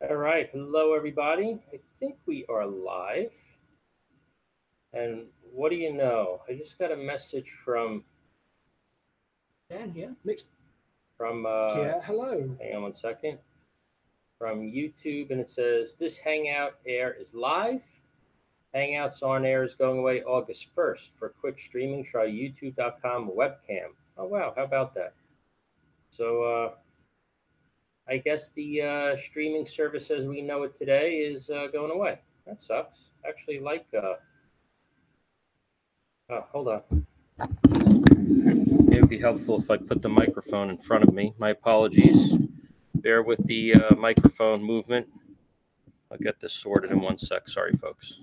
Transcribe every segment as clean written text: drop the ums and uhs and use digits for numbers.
All right, hello everybody. I think we are live. And what do you know? I just got a message Dan here. Nick from here. Hello. hang on one second, from YouTube, and it says this Hangout Air is live. Hangouts on Air is going away August 1st. For quick streaming, try youtube.com webcam. Oh wow, how about that? So I guess the streaming service as we know it today is going away. That sucks. Actually, oh, hold on. It would be helpful if I put the microphone in front of me. My apologies. Bear with the microphone movement. I'll get this sorted in one sec. Sorry, folks.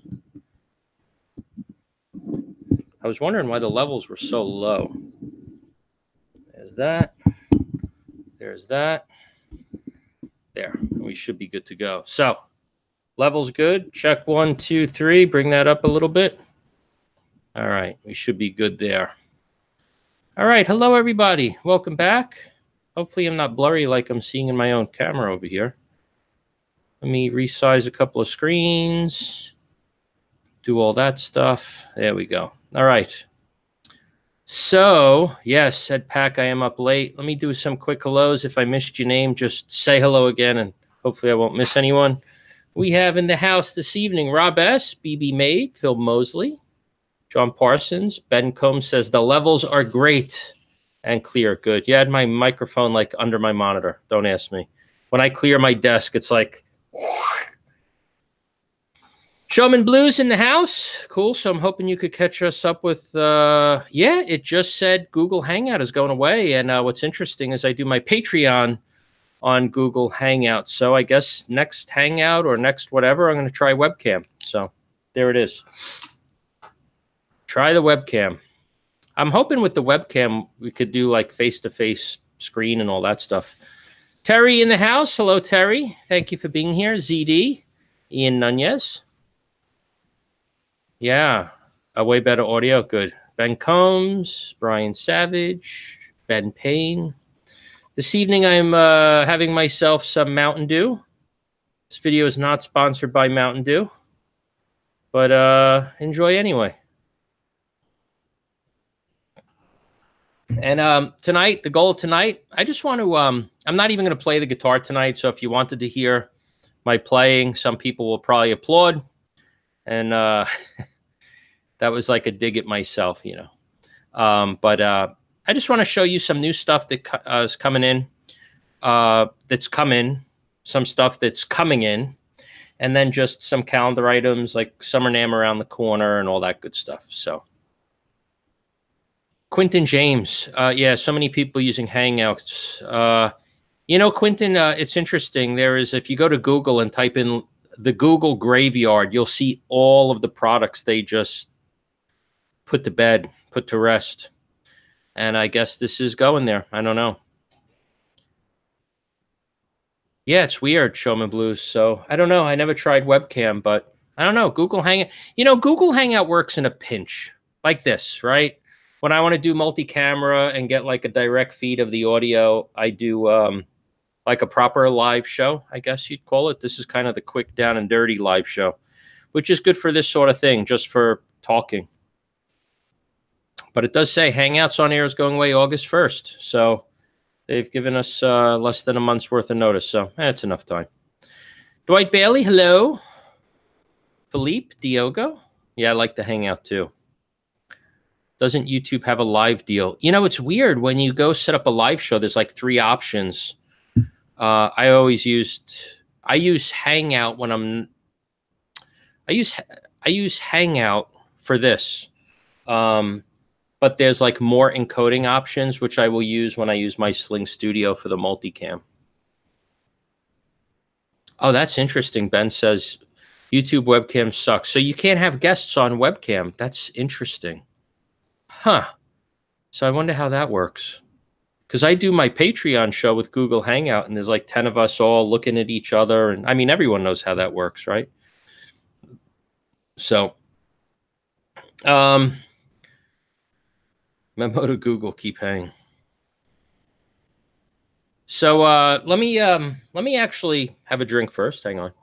I was wondering why the levels were so low. There's that. There's that. There. We should be good to go. So, levels good. Check 1, 2, 3. Bring that up a little bit. All right. We should be good there. All right. Hello, everybody. Welcome back. Hopefully, I'm not blurry like I'm seeing in my own camera over here. Let me resize a couple of screens. Do all that stuff. There we go. All right. So, yes, said Pack, I am up late. Let me do some quick hellos. If I missed your name, just say hello again, and hopefully I won't miss anyone. We have in the house this evening Rob S., BB Maid, Phil Mosley, John Parsons. Ben Combs says the levels are great and clear. Good. You had my microphone like under my monitor. Don't ask me. When I clear my desk, it's like... Showman Blues in the house. Cool. So I'm hoping you could catch us up with, yeah, it just said Google Hangout is going away. And what's interesting is I do my Patreon on Google Hangout. So I guess next Hangout or next whatever, I'm going to try webcam. So there it is. Try the webcam. I'm hoping with the webcam, we could do like face-to-face screen and all that stuff. Terry in the house. Hello, Terry. Thank you for being here. ZD. Ian Nunez. Yeah, a way better audio. Good. Ben Combs, Brian Savage, Ben Payne. This evening, I'm having myself some Mountain Dew. This video is not sponsored by Mountain Dew, but enjoy anyway. And tonight, the goal tonight, I just want to, I'm not even going to play the guitar tonight. So if you wanted to hear my playing, some people will probably applaud. And that was like a dig at myself, you know. But I just want to show you some new stuff that is coming in, that's coming, some stuff that's coming in, and then just some calendar items like Summer NAMM around the corner and all that good stuff. So, Quentin James, yeah, so many people using Hangouts. You know, Quentin, it's interesting. There is, if you go to Google and type in the Google graveyard, you'll see all of the products they just put to bed, put to rest. And I guess this is going there. I don't know. Yeah, it's weird, Showman Blues. So I don't know. I never tried webcam, but I don't know. Google Hangout. You know, Google Hangout works in a pinch like this, right? When I want to do multi-camera and get like a direct feed of the audio, I do like a proper live show, I guess you'd call it. This is kind of the quick down and dirty live show, which is good for this sort of thing, just for talking. But it does say Hangouts on Air is going away August 1st. So they've given us less than a month's worth of notice. So that's enough time. Dwight Bailey, hello. Philippe Diogo. Yeah, I like the Hangout too. Doesn't YouTube have a live deal? You know, it's weird when you go set up a live show, there's like 3 options. I use Hangout when I use Hangout for this. But there's like more encoding options, which I will use when I use my Sling Studio for the multicam. Oh, that's interesting. Ben says YouTube webcam sucks. So you can't have guests on webcam. That's interesting. Huh. So I wonder how that works. Because I do my Patreon show with Google Hangout, and there's like 10 of us all looking at each other. And I mean, everyone knows how that works, right? So, memo to Google, keep hanging. So let me actually have a drink first. Hang on.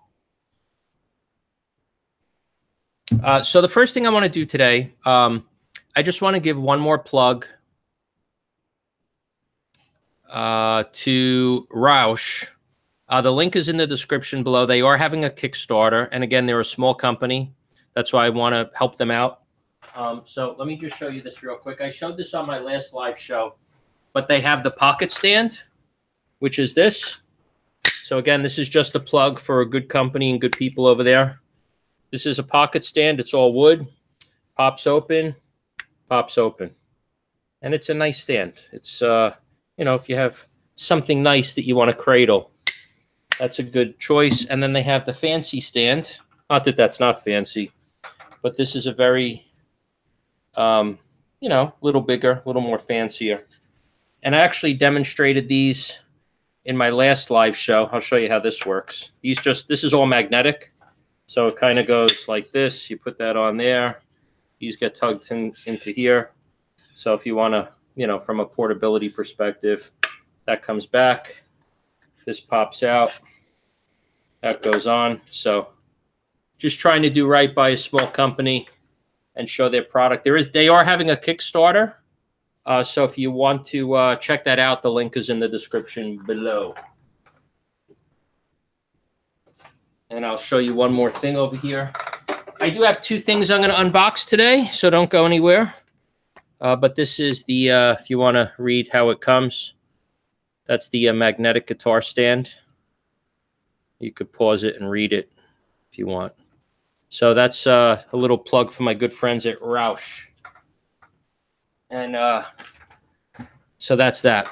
So the first thing I want to do today, I just want to give one more plug to Roush. The link is in the description below. They are having a Kickstarter, and again, they're a small company. That's why I want to help them out. So let me just show you this real quick. I showed this on my last live show, but they have the pocket stand, which is this. So again, this is just a plug for a good company and good people over there. This is a pocket stand. It's all wood. Pops open, and it's a nice stand. It's you know, if you have something nice that you want to cradle, that's a good choice. And then they have the fancy stand. Not that that's not fancy, but this is a very, you know, a little bigger, a little more fancier. And I actually demonstrated these in my last live show. I'll show you how this works. This is all magnetic. So it kind of goes like this. You put that on there. These get tugged into here. So if you want to, you know, from a portability perspective, that comes back. This pops out. That goes on. So just trying to do right by a small company and show their product. They are having a Kickstarter. So if you want to check that out, the link is in the description below. And I'll show you one more thing over here. I do have two things I'm going to unbox today, so don't go anywhere. But this is the, if you want to read how it comes, that's the magnetic guitar stand. You could pause it and read it if you want. So that's a little plug for my good friends at Roush. And so that's that.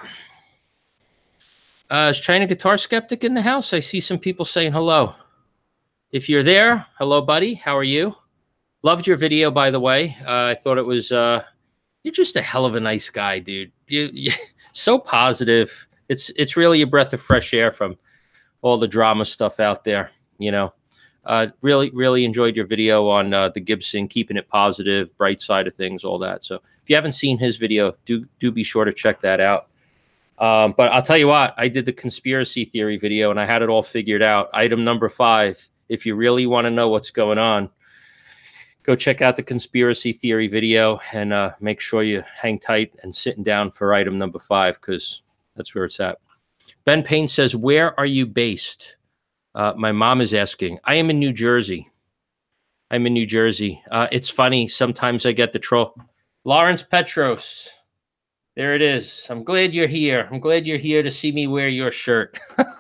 Is China Guitar Skeptic in the house? I see some people saying hello. If you're there, hello, buddy. How are you? Loved your video, by the way. I thought it was, you're just a hell of a nice guy, dude. You so positive. It's really a breath of fresh air from all the drama stuff out there, you know. Really enjoyed your video on the Gibson, keeping it positive, bright side of things, all that. So if you haven't seen his video, do be sure to check that out. But I'll tell you what, I did the conspiracy theory video and I had it all figured out. Item number 5. If you really want to know what's going on, go check out the conspiracy theory video and make sure you hang tight and sitting down for item number 5, because that's where it's at. Ben Payne says, where are you based? My mom is asking. I am in New Jersey. I'm in New Jersey. It's funny. Sometimes I get the troll. Lawrence Petros. There it is. I'm glad you're here. I'm glad you're here to see me wear your shirt.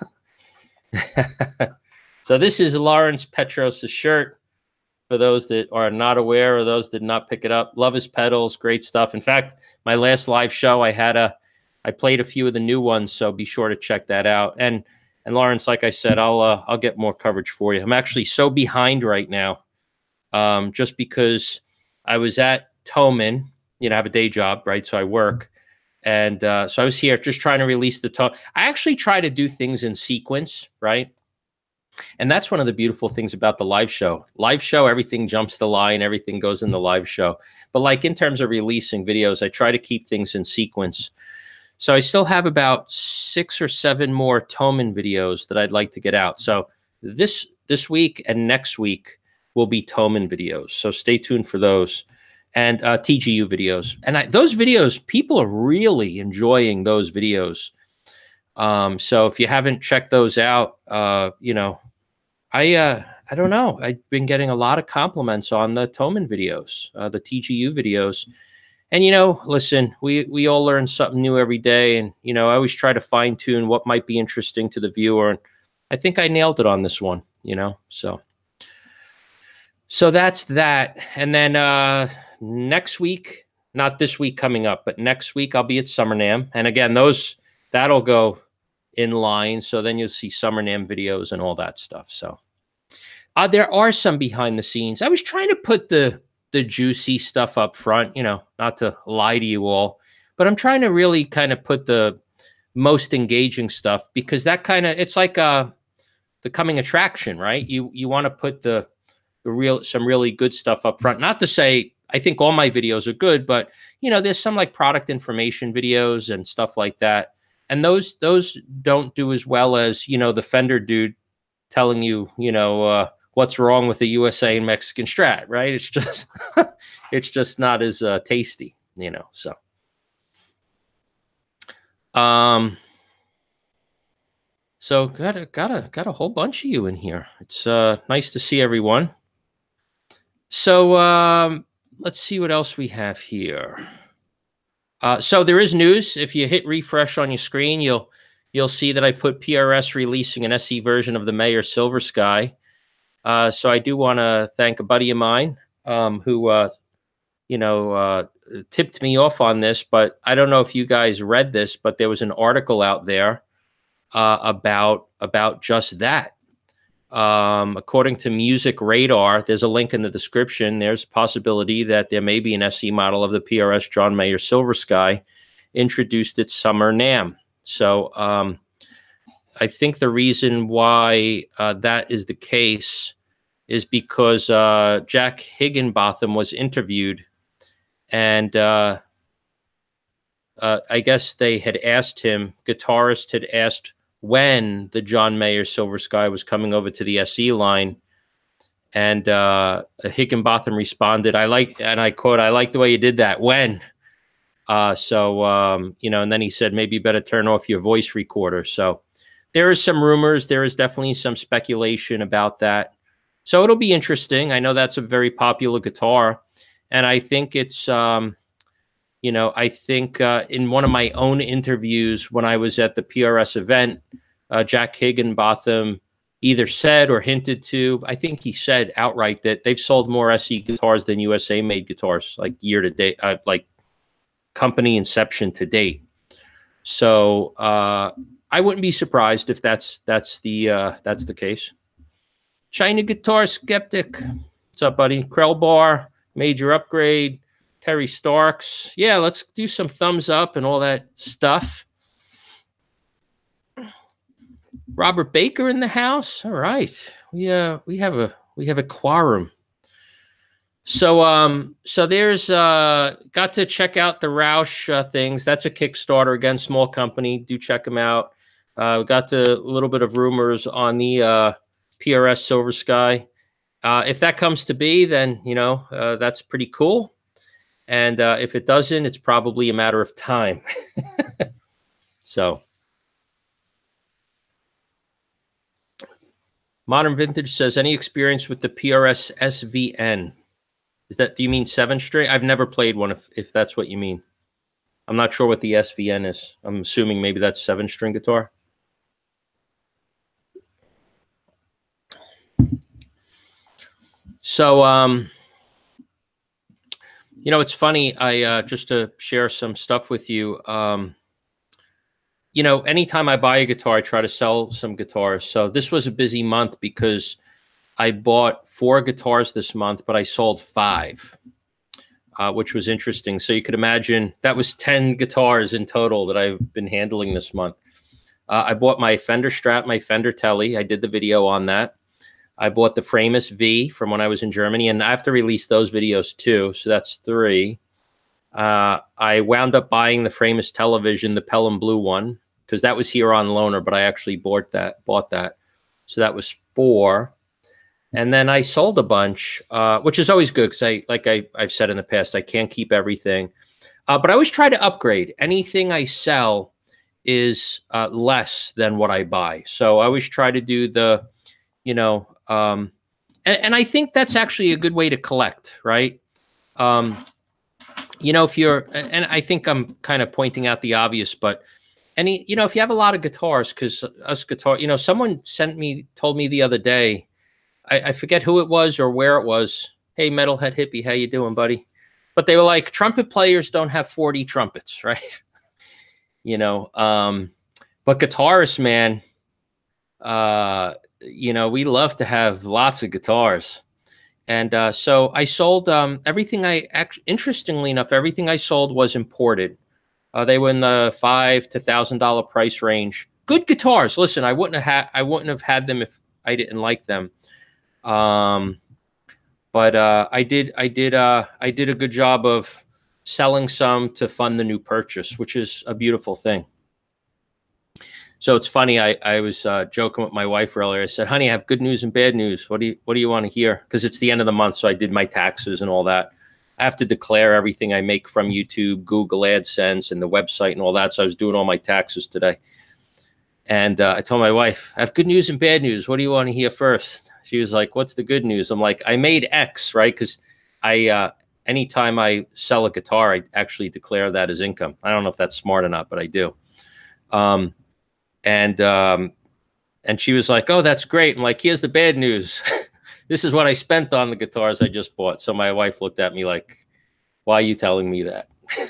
So this is Lawrence Petros' shirt. For those that are not aware or those that did not pick it up, Love His Pedals, great stuff. In fact, my last live show, I played a few of the new ones, so be sure to check that out. And Lawrence, like I said, I'll get more coverage for you. I'm actually so behind right now, just because I was at Thomann. You know, I have a day job, right? So I work. And so I was here just trying to release the Thomann. I actually try to do things in sequence, right? And that's one of the beautiful things about the live show. Live show, everything jumps the line, everything goes in the live show. But like in terms of releasing videos, I try to keep things in sequence. So I still have about 6 or 7 more Thomann videos that I'd like to get out. So this week and next week will be Thomann videos. So stay tuned for those. And TGU videos. And those videos, people are really enjoying those videos. So if you haven't checked those out, you know, I don't know. I've been getting a lot of compliments on the Thomann videos, the TGU videos. And, you know, listen, we all learn something new every day. And, you know, I always try to fine tune what might be interesting to the viewer. And I think I nailed it on this one, you know, so that's that. And then next week, not this week coming up, but next week I'll be at Summer NAMM. And again, that'll go in line. So then you'll see Summer NAMM videos and all that stuff. So there are some behind the scenes. I was trying to put the juicy stuff up front, you know, not to lie to you all, but I'm trying to really kind of put the most engaging stuff, because that kind of, it's like the coming attraction, right? You want to put some really good stuff up front. Not to say I think all my videos are good, but you know, there's some like product information videos and stuff like that And those don't do as well as, you know, the Fender dude telling you, you know, what's wrong with the USA and Mexican Strat, right? It's just it's just not as tasty, you know. So so got a whole bunch of you in here. It's nice to see everyone. So let's see what else we have here. So there is news. If you hit refresh on your screen, you'll see that I put PRS releasing an SE version of the Mayer Silver Sky. So I do want to thank a buddy of mine who you know, tipped me off on this. But I don't know if you guys read this, but there was an article out there about just that. According to Music Radar, there's a link in the description. There's a possibility that there may be an SE model of the PRS John Mayer Silver Sky introduced at Summer NAMM. So I think the reason why that is the case is because Jack Higginbotham was interviewed, and I guess they had asked him, guitarist had asked when the John Mayer Silver Sky was coming over to the SE line. And Higginbotham responded, and I quote, "I like the way you did that. When?" So, you know, and then he said, maybe you better turn off your voice recorder. So there is some rumors. There is definitely some speculation about that. So it'll be interesting. I know that's a very popular guitar. And I think it's, you know, I think in one of my own interviews when I was at the PRS event, Jack Higginbotham either said or hinted to, I think he said outright that they've sold more SE guitars than USA made guitars, like year to date, like company inception to date. So I wouldn't be surprised if that's the case. China Guitar Skeptic, what's up, buddy? Krellbar, Major Upgrade, Terry Starks. Yeah, let's do some thumbs up and all that stuff. Robert Baker in the house. All right. We have a quorum. So so there's got to check out the Roush things. That's a Kickstarter, again, small company. Do check them out. We got a little bit of rumors on the PRS Silver Sky. If that comes to be, then, you know, that's pretty cool. And if it doesn't, it's probably a matter of time. So Modern Vintage says, any experience with the PRS SVN? Do you mean 7-string? I've never played one, if that's what you mean. I'm not sure what the SVN is. I'm assuming maybe that's 7-string guitar. So, you know, it's funny. I just to share some stuff with you. You know, anytime I buy a guitar, I try to sell some guitars. So this was a busy month because I bought 4 guitars this month, but I sold 5, which was interesting. So you could imagine that was 10 guitars in total that I've been handling this month. I bought my Fender Strat, my Fender Tele. I did the video on that. I bought the Framus V from when I was in Germany, and I have to release those videos too. So that's 3. I wound up buying the Framus television, the Pelham Blue one, because that was here on loaner, but I actually bought that. So that was 4. And then I sold a bunch, which is always good because I've said in the past, I can't keep everything. But I always try to upgrade. Anything I sell is less than what I buy. So I always try to do the, you know, and I think that's actually a good way to collect, right? You know, if you're, and I think I'm kind of pointing out the obvious, but you know, if you have a lot of guitars, because you know, someone told me the other day, I forget who it was or where it was. Hey, Metalhead Hippie, how you doing, buddy? But they were like, trumpet players don't have 40 trumpets, right? You know, but guitarists, man, you know, we love to have lots of guitars. And so I sold everything. Interestingly enough, everything I sold was imported. They were in the $5,000 to $1,000 price range. Good guitars. Listen, I wouldn't have had them if I didn't like them. But I did a good job of selling some to fund the new purchase, which is a beautiful thing. So it's funny. I was joking with my wife earlier. I said, "Honey, I have good news and bad news. What do you want to hear?" Because it's the end of the month, so I did my taxes and all that. I have to declare everything I make from YouTube, Google AdSense, and the website and all that. So I was doing all my taxes today. And I told my wife, "I have good news and bad news. What do you want to hear first?" She was like, "What's the good news?" I'm like, "I made X, right?" Because anytime I sell a guitar, I actually declare that as income. I don't know if that's smart or not, but I do. And she was like, "Oh, that's great." I'm like, "Here's the bad news. This is what I spent on the guitars I just bought." So my wife looked at me like, "Why are you telling me that?"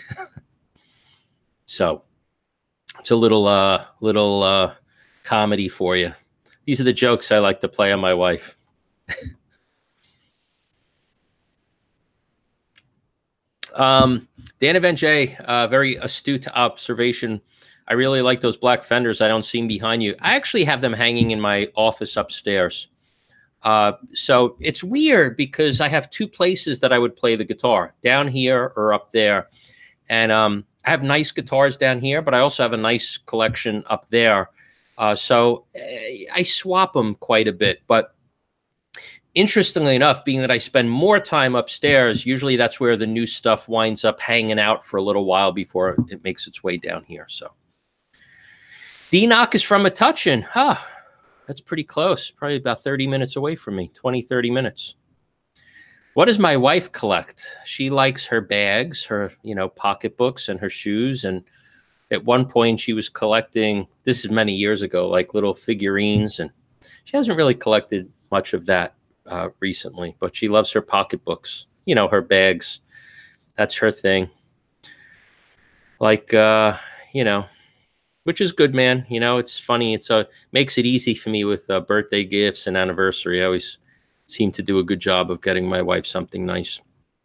So it's a little comedy for you. These are the jokes I like to play on my wife. Dan Avenge, very astute observation. I really like those black fenders I don't see behind you. I actually have them hanging in my office upstairs. So it's weird because I have two places that I would play the guitar, down here or up there. And I have nice guitars down here, but I also have a nice collection up there. So I swap them quite a bit. But interestingly enough, being that I spend more time upstairs, usually that's where the new stuff winds up hanging out for a little while before it makes its way down here. So D-Knock is from Metuchen. Huh. That's pretty close. Probably about 30 minutes away from me. 20, 30 minutes. What does my wife collect? She likes her bags, her, pocketbooks and her shoes. And at one point she was collecting, this is many years ago, like little figurines. And she hasn't really collected much of that recently, but she loves her pocketbooks, her bags. That's her thing. Like, which is good, man. It's funny. It's makes it easy for me with birthday gifts and anniversary. I always seem to do a good job of getting my wife something nice.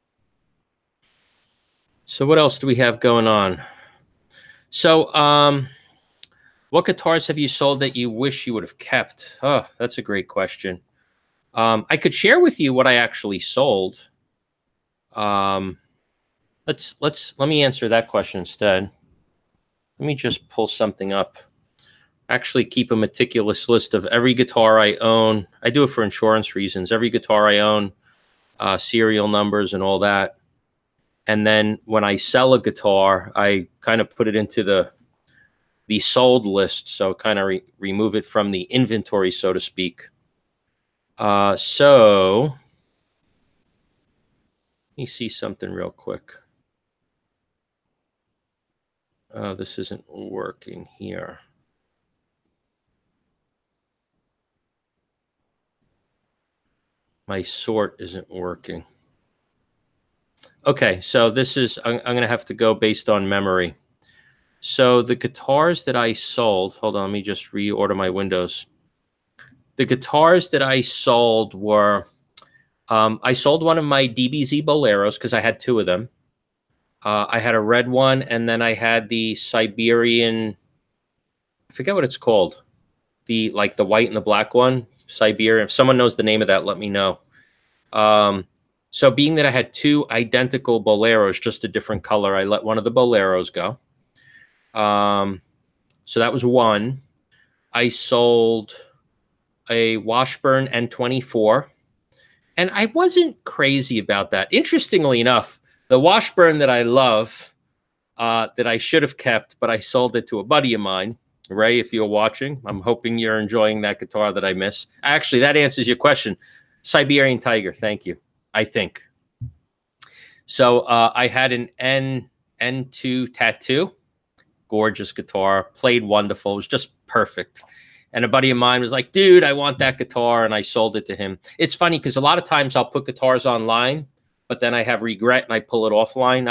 So what else do we have going on? So what guitars have you sold that you wish you would have kept? Oh, that's a great question. I could share with you what I actually sold. Let me answer that question instead. Let me just pull something up. Actually keep a meticulous list of every guitar I own. I do it for insurance reasons. Every guitar I own, serial numbers and all that. And then when I sell a guitar, I kind of put it into the sold list. So kind of remove it from the inventory, so to speak. So let me see something real quick. Oh, this isn't working here. My sort isn't working. Okay, so this is, I'm going to have to go based on memory. So the guitars that I sold, hold on, let me just reorder my windows. The guitars that I sold were, I sold one of my DBZ Boleros because I had two of them. I had a red one, and then I had the Siberian, I forget what it's called. The white and the black one, Siberian. If someone knows the name of that, let me know. So being that I had two identical Boleros, just a different color, I let one of the Boleros go. So that was one. I sold a Washburn N24, and I wasn't crazy about that. Interestingly enough, the Washburn that I love, that I should have kept, but I sold it to a buddy of mine. Ray, if you're watching, I'm hoping you're enjoying that guitar that I miss. Actually, that answers your question. Siberian Tiger, thank you, I think. So I had an N2 Tattoo. Gorgeous guitar, played wonderful. It was just perfect. And a buddy of mine was like, dude, I want that guitar. And I sold it to him. It's funny because a lot of times I'll put guitars online, but then I have regret and I pull it offline.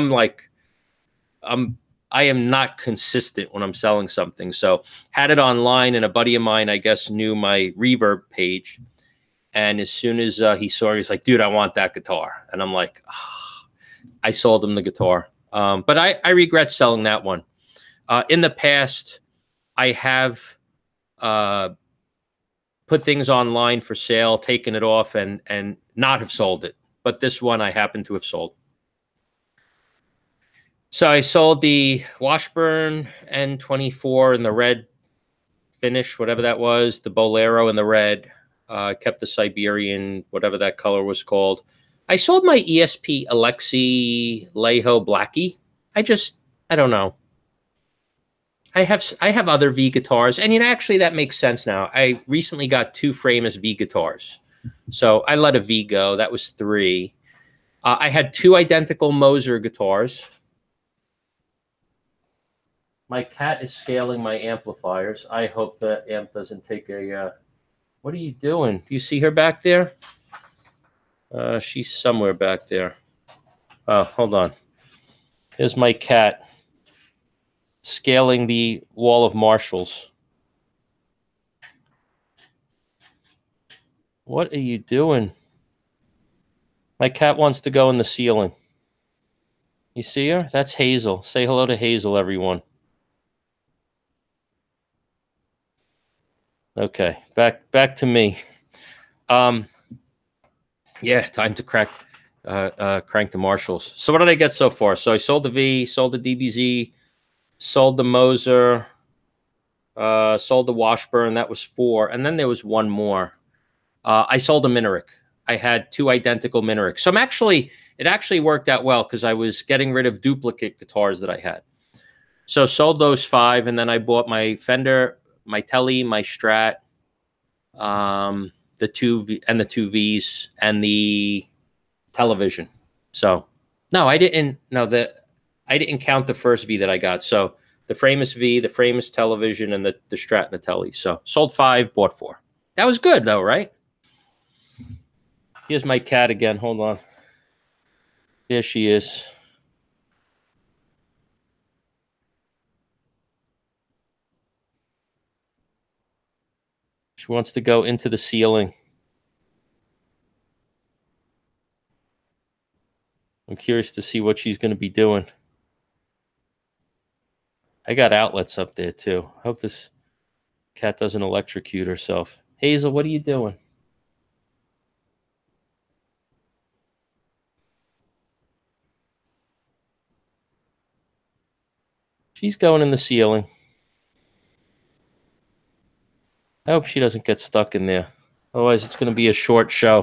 I am not consistent when I'm selling something. So had it online, and a buddy of mine, I guess, knew my Reverb page. And as soon as he saw it, he's like, dude, I want that guitar. And I'm like, oh. I sold him the guitar. But I regret selling that one. In the past, I have put things online for sale, taken it off, and not have sold it. But this one I happen to have sold. So I sold the Washburn N24 in the red finish, whatever that was, the Bolero in the red. Kept the Siberian, whatever that color was called. I sold my ESP Alexi Leho Blackie. I don't know. I have other V guitars, and actually that makes sense now. I recently got 2 Framus V guitars, so I let a V go. That was 3. I had 2 identical Moser guitars. My cat is scaling my amplifiers. I hope that amp doesn't take a. What are you doing? Do you see her back there? She's somewhere back there. Oh, hold on. Here's my cat scaling the wall of Marshalls. What are you doing? My cat wants to go in the ceiling. You see her? That's Hazel. Say hello to Hazel, everyone. Okay, back to me. Yeah, time to crank the Marshalls. So what did I get so far? So I sold the V, sold the DBZ, sold the Moser, sold the Washburn. That was 4, and then there was one more. I sold a Minerick. I had 2 identical Minericks. So it actually worked out well because I was getting rid of duplicate guitars that I had. So sold those 5, and then I bought my Fender, my Tele, my Strat, the 2 Vs and the television. So no, I didn't count the first V that I got. So the Framus V, the Framus television, and the Strat and the Tele. So sold 5, bought 4. That was good though, right? Here's my cat again. Hold on. There she is. She wants to go into the ceiling. I'm curious to see what she's going to be doing. I got outlets up there too. I hope this cat doesn't electrocute herself. Hazel, what are you doing? She's going in the ceiling. I hope she doesn't get stuck in there. Otherwise, it's going to be a short show.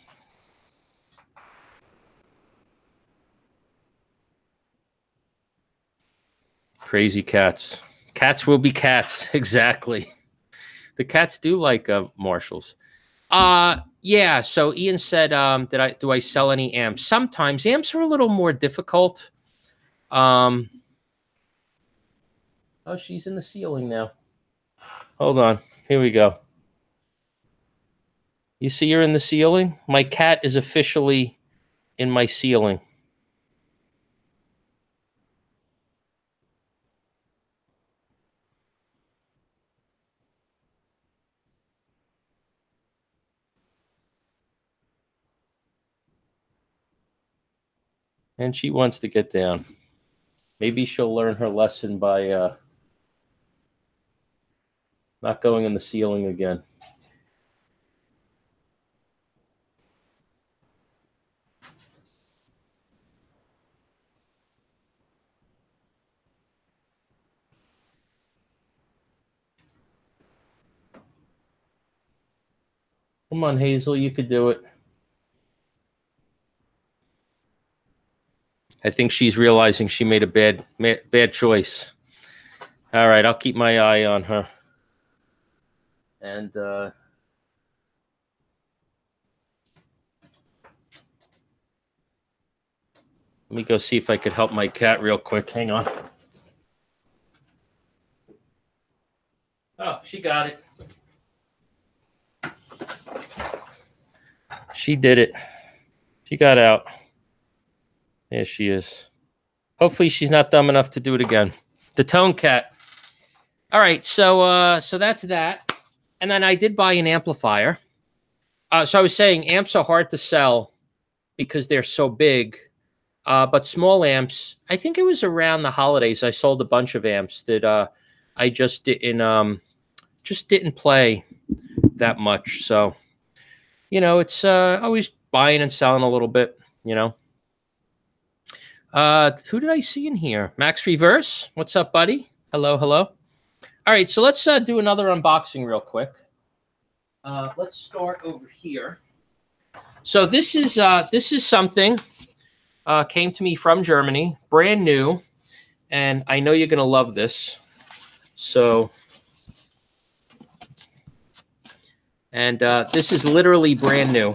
Crazy cats. Cats will be cats. Exactly. The cats do like Marshalls. Yeah. So Ian said, do I sell any amps? Sometimes amps are a little more difficult. Oh, she's in the ceiling now. Hold on. Here we go. You see her in the ceiling? My cat is officially in my ceiling. And she wants to get down. Maybe she'll learn her lesson by not going in the ceiling again. Come on, Hazel, you could do it. I think she's realizing she made a bad choice. All right, I'll keep my eye on her. And let me go see if I could help my cat real quick. Hang on. Oh, she got it. She did it. She got out. There she is. Hopefully she's not dumb enough to do it again. The Tone Cat. All right, so that's that. And then I did buy an amplifier. So I was saying amps are hard to sell because they're so big. But small amps, I think it was around the holidays, I sold a bunch of amps that I just didn't play that much. So, it's always buying and selling a little bit, Who did I see in here? Max Reverse. What's up, buddy? Hello, hello. All right, so let's do another unboxing real quick. Let's start over here. So this is something came to me from Germany, brand new, and I know you're gonna love this. So, and this is literally brand new.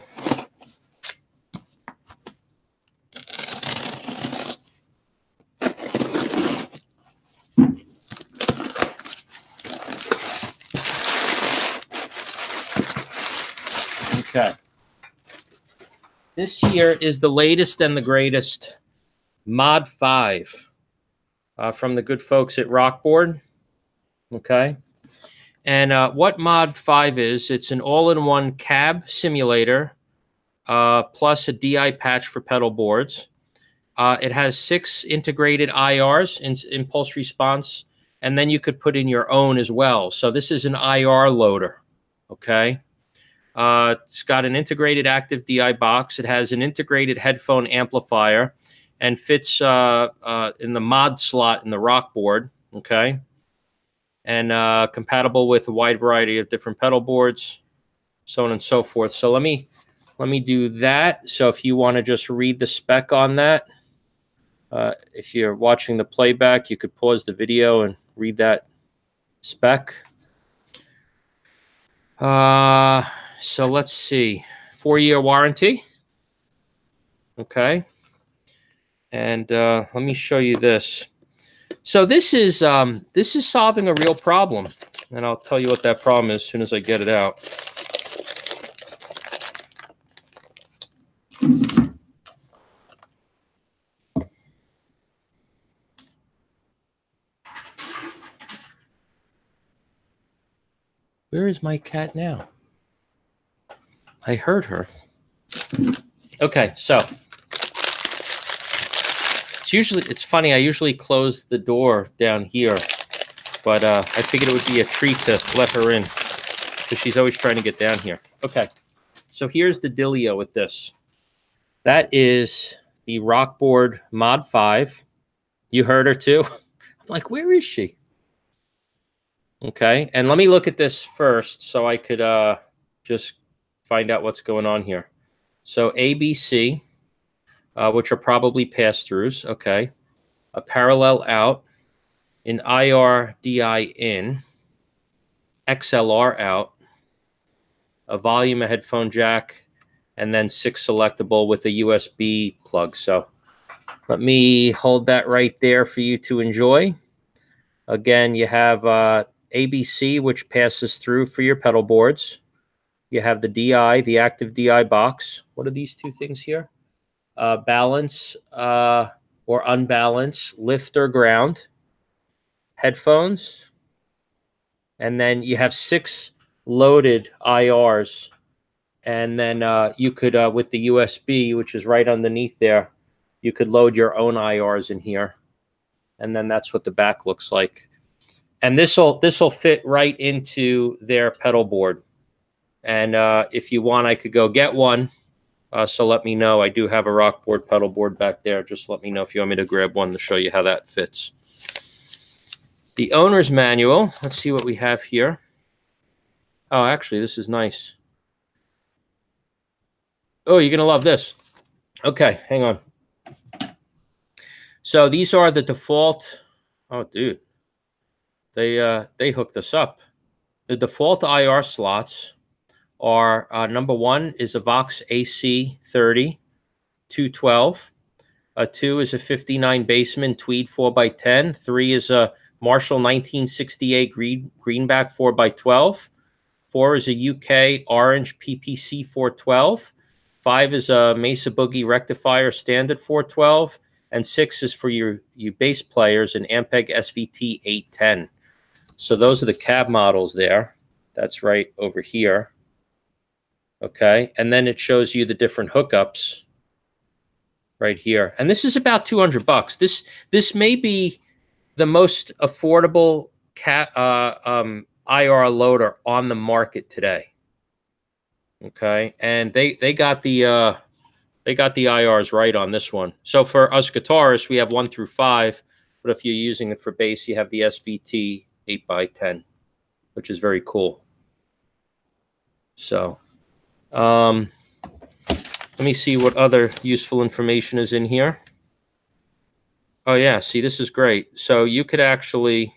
Okay. This here is the latest and the greatest Mod 5 from the good folks at Rockboard. Okay. And what Mod 5 is, it's an all-in-one cab simulator plus a DI patch for pedal boards. It has 6 integrated IRs, impulse response, and then you could put in your own as well. So this is an IR loader. Okay. It's got an integrated active DI box. It has an integrated headphone amplifier and fits in the mod slot in the Rockboard, okay? And compatible with a wide variety of different pedal boards, so on and so forth. So let me do that. So if you want to just read the spec on that, if you're watching the playback, you could pause the video and read that spec. So let's see, 4-year warranty. Okay. And let me show you this. So this is solving a real problem. And I'll tell you what that problem is as soon as I get it out. Where is my cat now? I heard her. Okay, so it's funny. I usually close the door down here, but I figured it would be a treat to let her in because she's always trying to get down here. Okay, so here's the dealio with this. That is the Rockboard Mod 5. You heard her too. I'm like, where is she? Okay, and let me look at this first so I could just find out what's going on here. So ABC, which are probably pass-throughs, okay. A parallel out, an IR DI in, XLR out, a volume, a headphone jack, and then 6 selectable with a USB plug. So let me hold that right there for you to enjoy. Again, you have ABC, which passes through for your pedal boards. You have the DI, the active DI box. What are these two things here? Balance or unbalance, lift or ground, headphones, and then you have 6 loaded IRs. And then you could, with the USB, which is right underneath there, you could load your own IRs in here. And then that's what the back looks like. And this'll fit right into their pedal board. And if you want, I could go get one. So let me know. I do have a Rockboard pedal board back there. Just let me know if you want me to grab one to show you how that fits. The owner's manual. Let's see what we have here. Oh, actually, this is nice. Oh, you're going to love this. Okay, hang on. So these are the default. Oh, dude. They hooked us up. The default IR slots are number 1 is a Vox AC30 212. 2 is a 59 Bassman Tweed 4x10. 3 is a Marshall 1968 Greenback 4x12. 4 is a UK Orange PPC 412. 5 is a Mesa Boogie Rectifier Standard 412. And 6 is for you bass players, an Ampeg SVT 810. So those are the cab models there. That's right over here. Okay, and then it shows you the different hookups right here. And this is about $200. This may be the most affordable IR loader on the market today. Okay, and they got the IRs right on this one. So for us guitarists, we have 1 through 5, but if you're using it for bass, you have the SVT 8x10, which is very cool. So let me see what other useful information is in here. Oh yeah, see, this is great. So you could actually,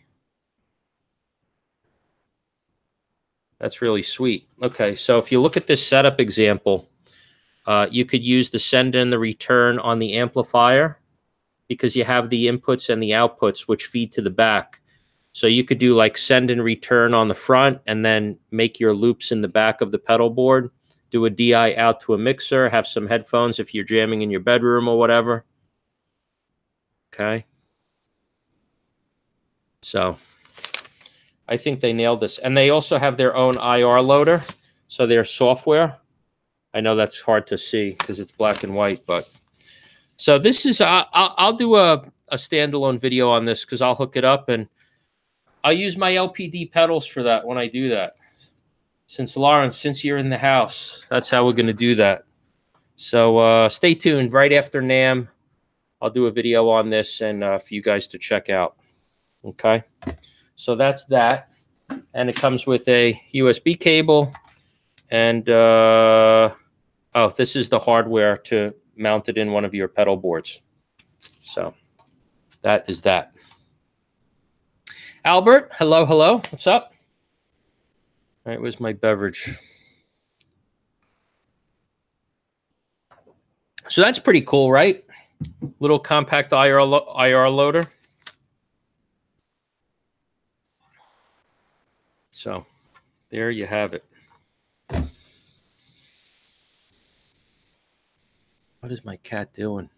that's really sweet. Okay, so if you look at this setup example, you could use the send and the return on the amplifier because you have the inputs and the outputs which feed to the back. So you could do like send and return on the front and then make your loops in the back of the pedal board, do a DI out to a mixer, have some headphones if you're jamming in your bedroom or whatever. Okay. So I think they nailed this. And they also have their own IR loader. So their software. I know that's hard to see because it's black and white, but so this is, I'll do a standalone video on this because I'll hook it up and I'll use my LPD pedals for that when I do that. Since Lawrence, since you're in the house, that's how we're going to do that. So stay tuned. Right after NAMM, I'll do a video on this and for you guys to check out. Okay. So that's that. And it comes with a USB cable. And, oh, this is the hardware to mount it in one of your pedal boards. So that is that. Albert, hello, hello. What's up? All right, where's my beverage? So that's pretty cool, right? Little compact IR loader. So there you have it. What is my cat doing?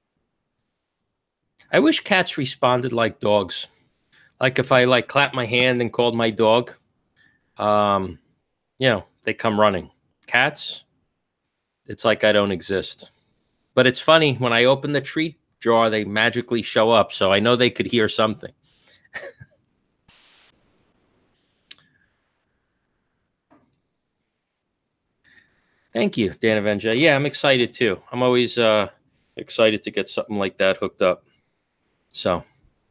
I wish cats responded like dogs. Like if I like clapped my hand and called my dog, you know, they come running. Cats, it's like I don't exist. But it's funny, when I open the treat drawer, they magically show up. So I know they could hear something. Thank you, Dan Avenger. Yeah, I'm excited too. I'm always excited to get something like that hooked up. So,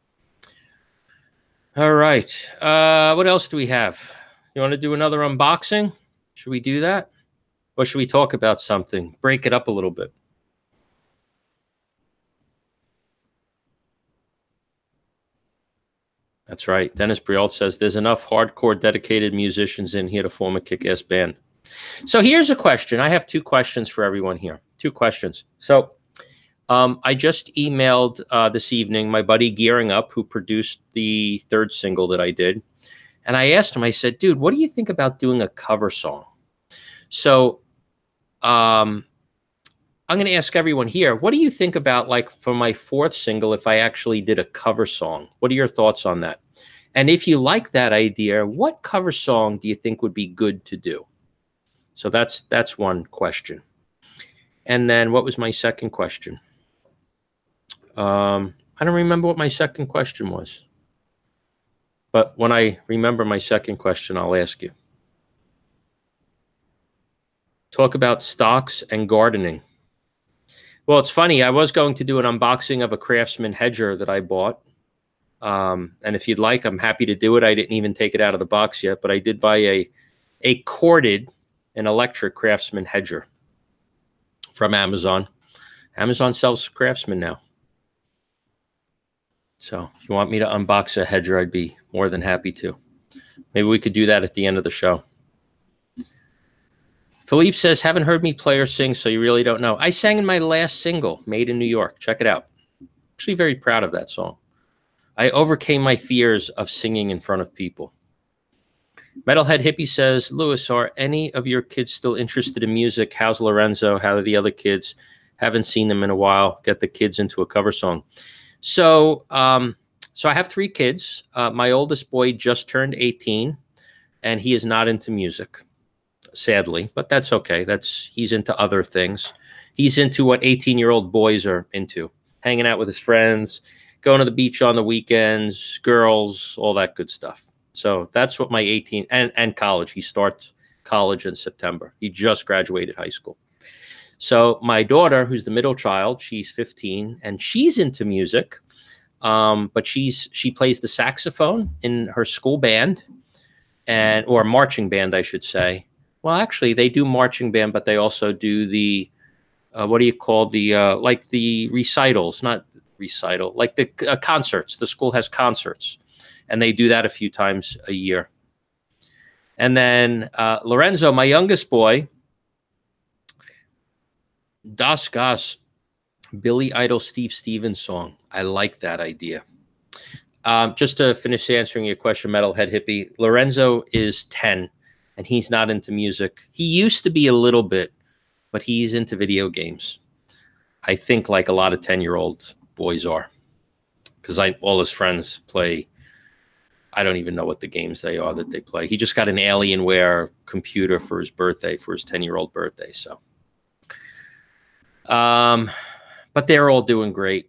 all right. What else do we have? You want to do another unboxing? Should we do that? Or should we talk about something? Break it up a little bit. That's right. Dennis Brialt says there's enough hardcore dedicated musicians in here to form a kick-ass band. So here's a question. I have 2 questions for everyone here. 2 questions. So I just emailed this evening my buddy Gearing Up, who produced the 3rd single that I did. And I asked him, I said, dude, what do you think about doing a cover song? So I'm going to ask everyone here, what do you think about, like, for my 4th single, if I actually did a cover song? What are your thoughts on that? And if you like that idea, what cover song do you think would be good to do? So that's one question. And then what was my second question? I don't remember what my second question was. But when I remember my second question, I'll ask you. Talk about stocks and gardening. Well, it's funny. I was going to do an unboxing of a Craftsman hedger that I bought. And if you'd like, I'm happy to do it. I didn't even take it out of the box yet, but I did buy a corded and electric Craftsman hedger from Amazon. Amazon sells Craftsman now. So if you want me to unbox a hedger, I'd be more than happy to. Maybe we could do that at the end of the show. Philippe says, haven't heard me play or sing, so you really don't know. I sang in my last single, Made in New York. Check it out. Actually very proud of that song. I overcame my fears of singing in front of people. Metalhead Hippie says, Lewis, are any of your kids still interested in music? How's Lorenzo? How are the other kids? Haven't seen them in a while. Get the kids into a cover song. So I have 3 kids. My oldest boy just turned 18, and he is not into music, sadly, but that's okay. He's into other things. He's into what 18-year-old boys are into, hanging out with his friends, going to the beach on the weekends, girls, all that good stuff. So that's what my 18 and college. He starts college in September. He just graduated high school. So my daughter, who's the middle child, she's 15, and she's into music. But she plays the saxophone in her school band, or marching band, I should say. Well, actually, they do marching band, but they also do the what do you call the like the recitals, not recital, like the concerts. The school has concerts, and they do that a few times a year. And then Lorenzo, my youngest boy, Das Gas, Billy Idol, Steve Stevens song. I like that idea. Just to finish answering your question, Metalhead Hippie, Lorenzo is 10, and he's not into music. He used to be a little bit, but he's into video games. I think like a lot of 10-year-old boys are, because all his friends play. I don't even know what the games they are that they play. He just got an Alienware computer for his birthday, for his 10-year-old birthday. So, but they're all doing great.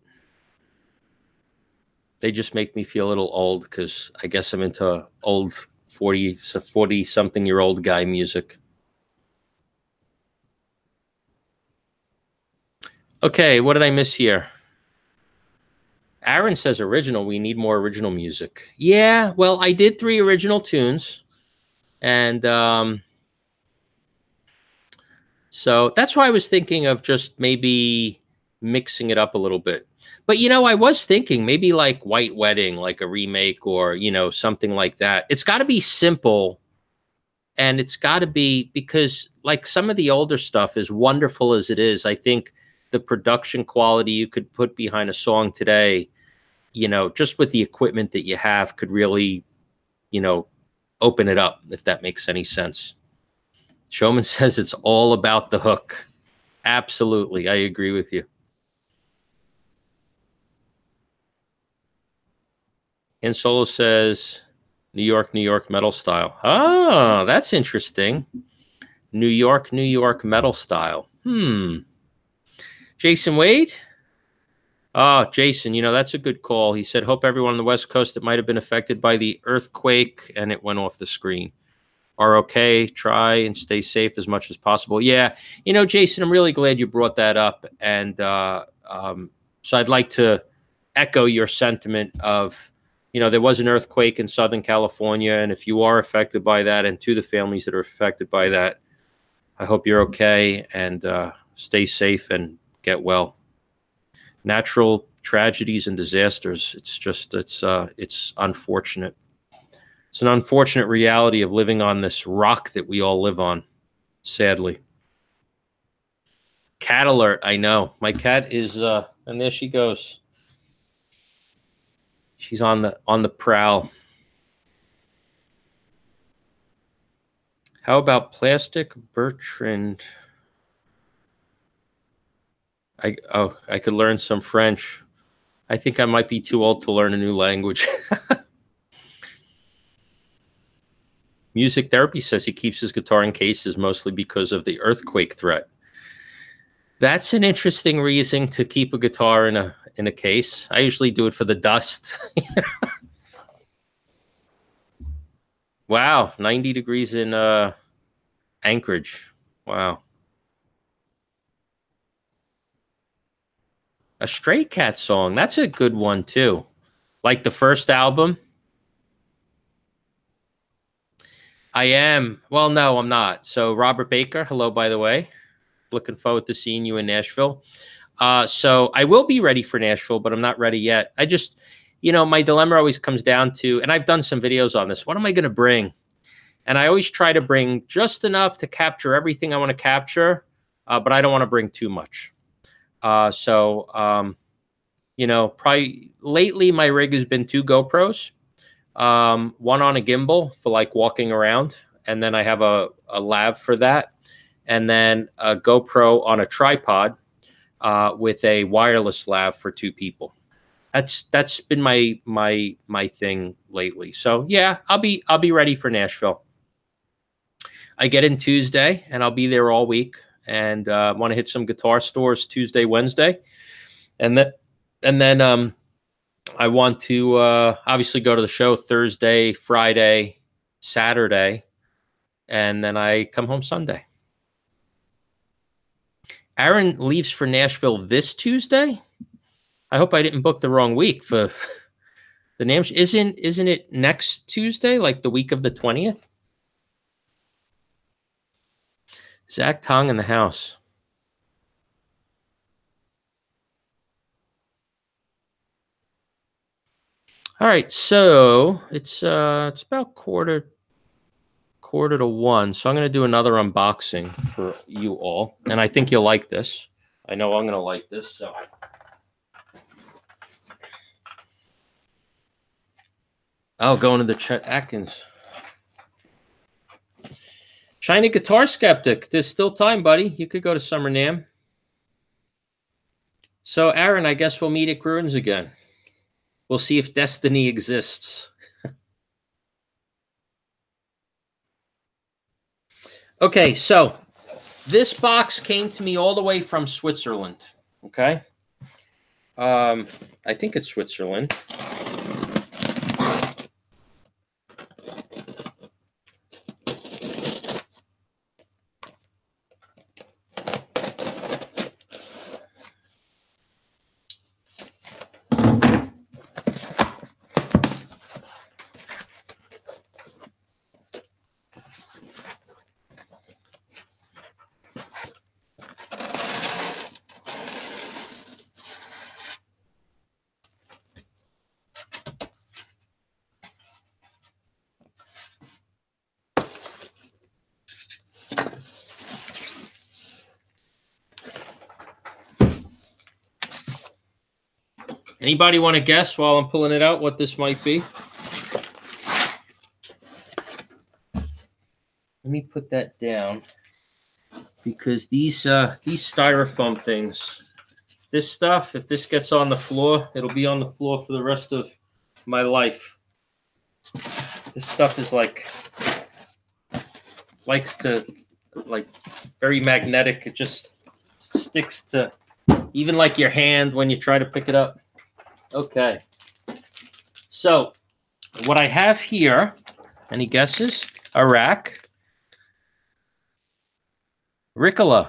They just make me feel a little old because I guess I'm into old 40-something-year-old guy music. Okay, what did I miss here? Aaron says original. We need more original music. Yeah, well, I did 3 original tunes. And so that's why I was thinking of just maybe mixing it up a little bit. But, I was thinking maybe like White Wedding, like a remake or, something like that. It's got to be simple. And it's got to be, because like some of the older stuff, as wonderful as it is, I think the production quality you could put behind a song today, just with the equipment that you have, could really, open it up, if that makes any sense. Showman says it's all about the hook. Absolutely. I agree with you. And Solo says New York metal style. Oh, that's interesting. New York metal style. Jason Wade? Oh, Jason, that's a good call. He said, hope everyone on the West Coast that might have been affected by the earthquake, and it went off the screen, are okay. Try and stay safe as much as possible. Yeah. Jason, I'm really glad you brought that up. And so I'd like to echo your sentiment of, there was an earthquake in Southern California. And if you are affected by that, and to the families that are affected by that, I hope you're okay and stay safe and get well. Natural tragedies and disasters. It's unfortunate. It's an unfortunate reality of living on this rock that we all live on, sadly. Cat alert. I know. My cat is, and there she goes. She's on the prowl. How about Plastic Bertrand? I could learn some French. I think I might be too old to learn a new language. Music Therapy says he keeps his guitar in cases mostly because of the earthquake threat. That's an interesting reason to keep a guitar in a case. I usually do it for the dust. Wow, 90 degrees in Anchorage. Wow. A Stray Cat song. That's a good one, too. Like the first album. I am. Well, no, I'm not. So Robert Baker, hello, by the way. Looking forward to seeing you in Nashville. So I will be ready for Nashville, but I'm not ready yet. I just, my dilemma always comes down to, and I've done some videos on this, what am I going to bring? And I always try to bring just enough to capture everything I want to capture, but I don't want to bring too much. Probably lately my rig has been 2 GoPros, one on a gimbal for like walking around. And then I have a lav for that. And then a GoPro on a tripod, with a wireless lav for 2 people. That's been my thing lately. So yeah, I'll be ready for Nashville. I get in Tuesday and I'll be there all week, and want to hit some guitar stores Tuesday, Wednesday. And then I want to obviously go to the show Thursday, Friday, Saturday, and then I come home Sunday. Aaron leaves for Nashville this Tuesday. I hope I didn't book the wrong week for the NAMM. Isn't it next Tuesday, like the week of the 20th? Zach Tong in the house. All right, so it's about quarter to 1. So I'm going to do another unboxing for you all, and I think you'll like this. I know I'm going to like this. So I'll go into the Chet Atkins. Shiny Guitar Skeptic. There's still time, buddy. You could go to Summer NAMM. So Aaron, I guess we'll meet at Grun's again. We'll see if destiny exists. Okay, so this box came to me all the way from Switzerland. Okay, I think it's Switzerland. Anybody want to guess while I'm pulling it out what this might be? Let me put that down because these styrofoam things, this stuff, if this gets on the floor, it'll be on the floor for the rest of my life. This stuff is likes to very magnetic. It just sticks to even like your hand when you try to pick it up. Okay, so what I have here, any guesses? Iraq. Ricola.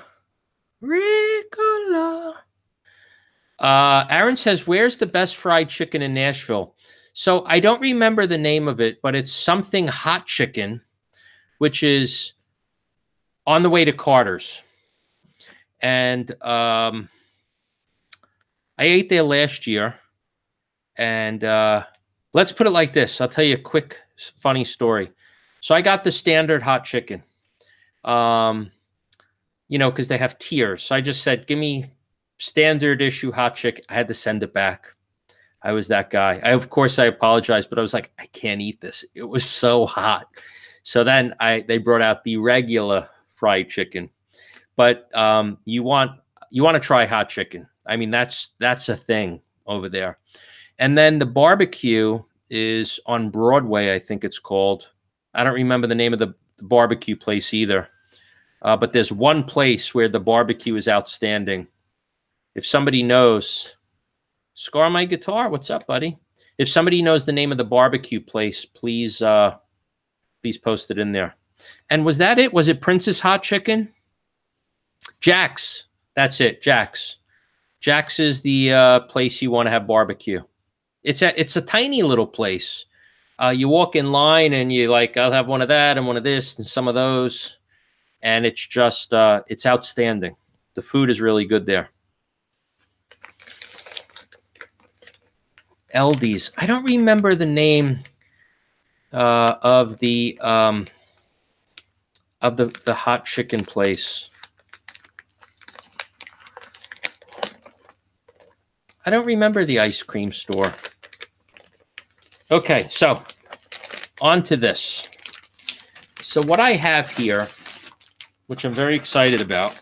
Aaron says, where's the best fried chicken in Nashville? So I don't remember the name of it, but it's something hot chicken, which is on the way to Carter's. And I ate there last year. And let's put it like this. I'll tell you a quick, funny story. So I got the standard hot chicken, because they have tiers. So I just said, give me standard issue hot chicken. I had to send it back. I was that guy. Of course, I apologized, but I was like, I can't eat this. It was so hot. So then they brought out the regular fried chicken. But you want to try hot chicken. I mean, that's a thing over there. And then the barbecue is on Broadway, I think it's called. I don't remember the name of the barbecue place either. But there's one place where the barbecue is outstanding. If somebody knows, Scar My Guitar, what's up, buddy? If somebody knows the name of the barbecue place, please post it in there. And was that it? Was it Prince's Hot Chicken? Jack's. That's it, Jack's. Jack's is the place you want to have barbecue. It's a tiny little place. You walk in line and you're like, I'll have one of that and one of this and some of those. And it's just, it's outstanding. The food is really good there. Aldi's. I don't remember the name of the hot chicken place. I don't remember the ice cream store. Okay, so on to this. So what I have here, which I'm very excited about,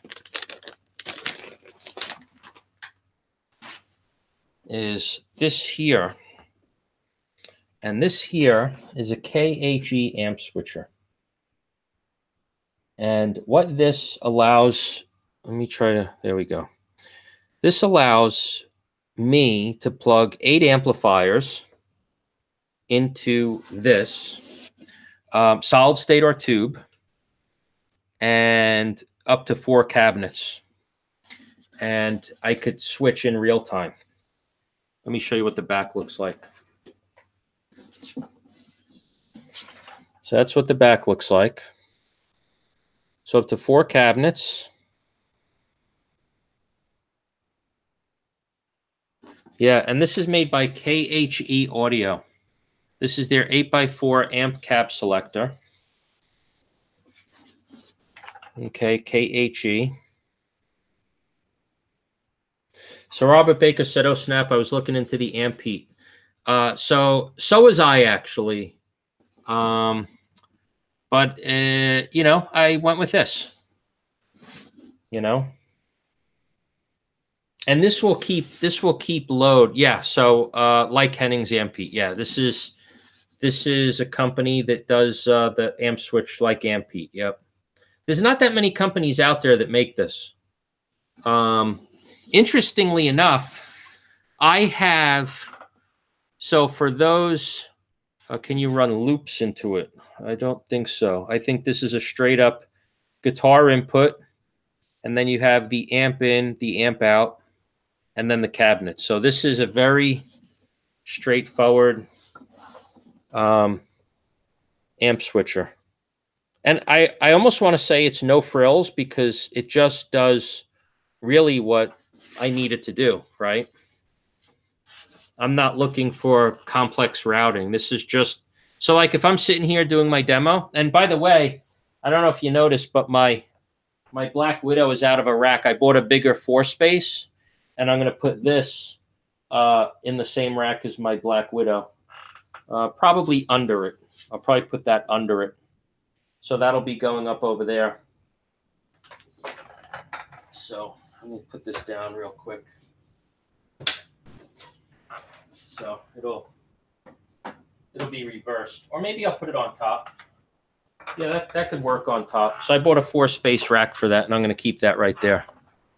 is this here. And this here is a KHE amp switcher. And what this allows, let me try to, there we go. This allows me to plug 8 amplifiers into this solid state or tube and up to 4 cabinets. And I could switch in real time. Let me show you what the back looks like. So that's what the back looks like. So up to 4 cabinets. Yeah, and this is made by KHE Audio. This is their 8x4 amp cab selector. Okay, KHE. So Robert Baker said, "Oh snap! I was looking into the Ampete." So was I actually, but you know, I went with this. You know, and this will keep load. Yeah. So like Henning's Ampete. Yeah, this is a company that does the amp switch like Ampete. Yep. There's not that many companies out there that make this. Interestingly enough, I have, so for those, can you run loops into it? I don't think so. I think this is a straight up guitar input, and then you have the amp in, the amp out, and then the cabinet. So this is a very straightforward amp switcher. And I almost want to say it's no frills because it just does really what I need it to do, right? I'm not looking for complex routing. This is just, so like if I'm sitting here doing my demo, and by the way, I don't know if you noticed, but my Black Widow is out of a rack. I bought a bigger 4-space, and I'm going to put this in the same rack as my Black Widow, probably under it. I'll probably put that under it. So that'll be going up over there. So I'm going to put this down real quick. So it'll be reversed. Or maybe I'll put it on top. Yeah, that could work on top. So I bought a 4-space rack for that, and I'm going to keep that right there.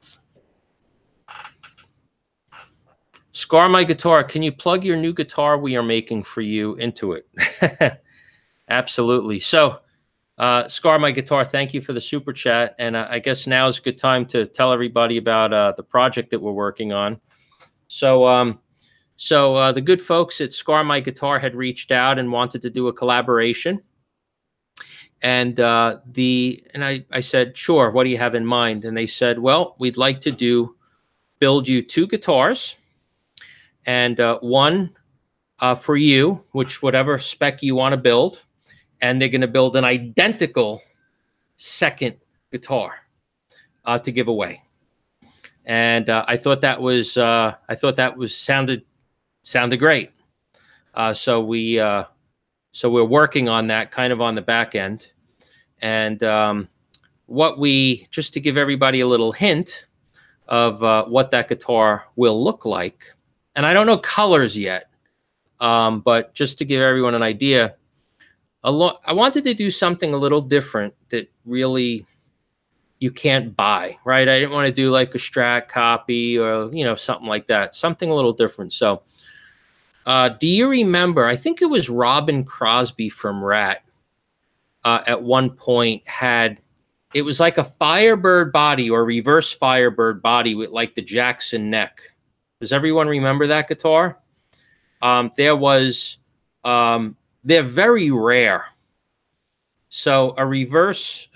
Scar My Guitar, can you plug your new guitar we are making for you into it? Absolutely. So Scar My Guitar, thank you for the super chat. And I guess now is a good time to tell everybody about the project that we're working on. So the good folks at Scar My Guitar had reached out and wanted to do a collaboration. And I said, sure, what do you have in mind? And they said, well, we'd like to build you 2 guitars, and one for you, which whatever spec you want to build. And they're going to build an identical second guitar to give away. And I thought that was sounded great. So we're working on that kind of on the back end. And just to give everybody a little hint of what that guitar will look like. And I don't know colors yet, but just to give everyone an idea, I wanted to do something a little different that really you can't buy, right? I didn't want to do like a Strat copy or, you know, something like that, something a little different. So do you remember, I think it was Robin Crosby from Rat at one point it was like a Firebird body or reverse Firebird body with like the Jackson neck. Does everyone remember that guitar? They're very rare. So a reverse,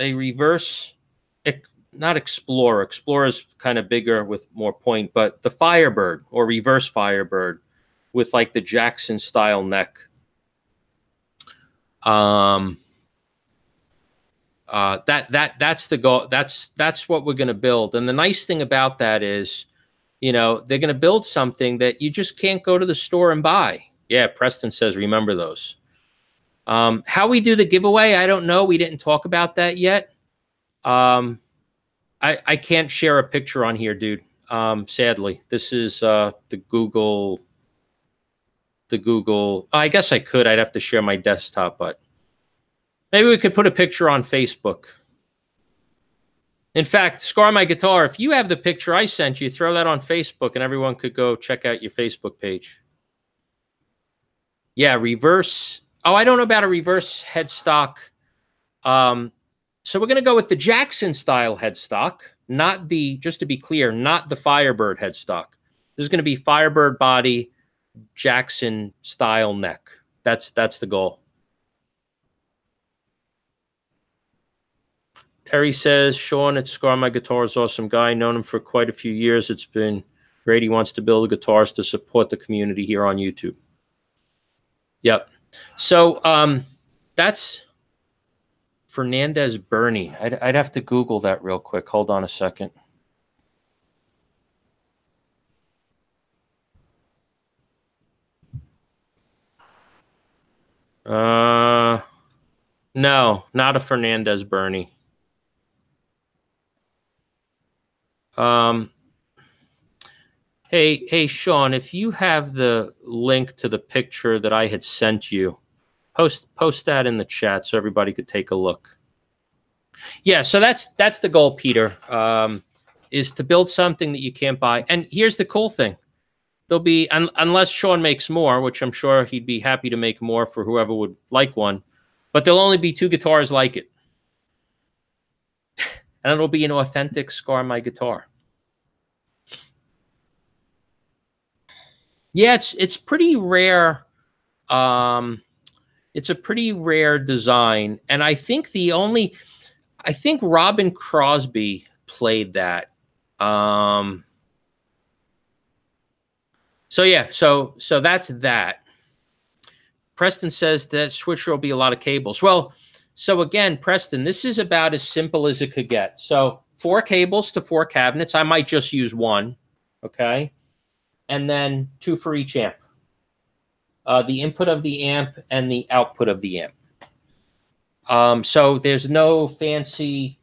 not Explorer. Explorer's kind of bigger with more point, but the Firebird or reverse Firebird with like the Jackson style neck. That's the goal. That's what we're going to build. And the nice thing about that is, you know, they're going to build something that you just can't go to the store and buy. Yeah, Preston says, remember those. How we do the giveaway, I don't know. We didn't talk about that yet. I can't share a picture on here, dude. Sadly, this is the Google. I guess I could. I'd have to share my desktop, but maybe we could put a picture on Facebook. In fact, Scar My Guitar, if you have the picture I sent you, throw that on Facebook and everyone could go check out your Facebook page. Yeah, reverse. Oh, I don't know about a reverse headstock. So we're going to go with the Jackson style headstock, not the, just to be clear, not the Firebird headstock. This is going to be Firebird body Jackson style neck. That's the goal. Terry says, Sean at Scar My Guitars, awesome guy. Known him for quite a few years. It's been great. He wants to build guitars to support the community here on YouTube. Yep. So that's Fernandez Bernie. I'd have to Google that real quick. Hold on a second. No, not a Fernandez Bernie. Hey, Sean, if you have the link to the picture that I had sent you, post that in the chat so everybody could take a look. Yeah, so that's the goal, Peter, is to build something that you can't buy. And here's the cool thing. There'll be, unless Sean makes more, which I'm sure he'd be happy to make more for whoever would like one, but there'll only be 2 guitars like it. And it'll be an authentic Scar My Guitar. Yeah, it's pretty rare. It's a pretty rare design. And I think Robin Crosby played that. So yeah, so that's that. Preston says that switcher will be a lot of cables. Well, so again, Preston, this is about as simple as it could get. So 4 cables to 4 cabinets. I might just use 1, okay? And then 2 for each amp. The input of the amp and the output of the amp. So there's no fancy,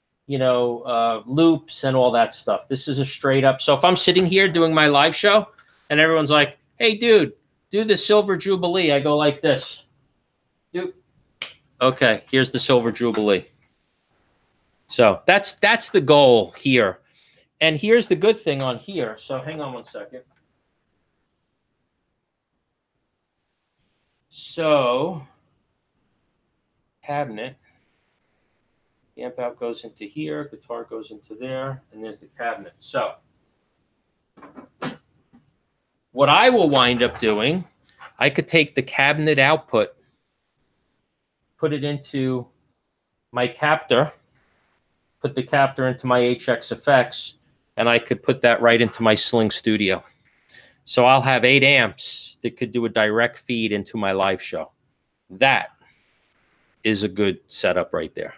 loops and all that stuff. This is a straight up. So if I'm sitting here doing my live show and everyone's like, hey, dude, do the Silver Jubilee. I go like this. Okay, here's the Silver Jubilee. So that's the goal here. And here's the good thing on here. So hang on one second. So cabinet, the amp out goes into here, guitar goes into there, and there's the cabinet. So what I will wind up doing, I could take the cabinet output, put it into my captor, put the captor into my HX Effects, and I could put that right into my Sling Studio. So I'll have 8 amps that could do a direct feed into my live show. That is a good setup right there.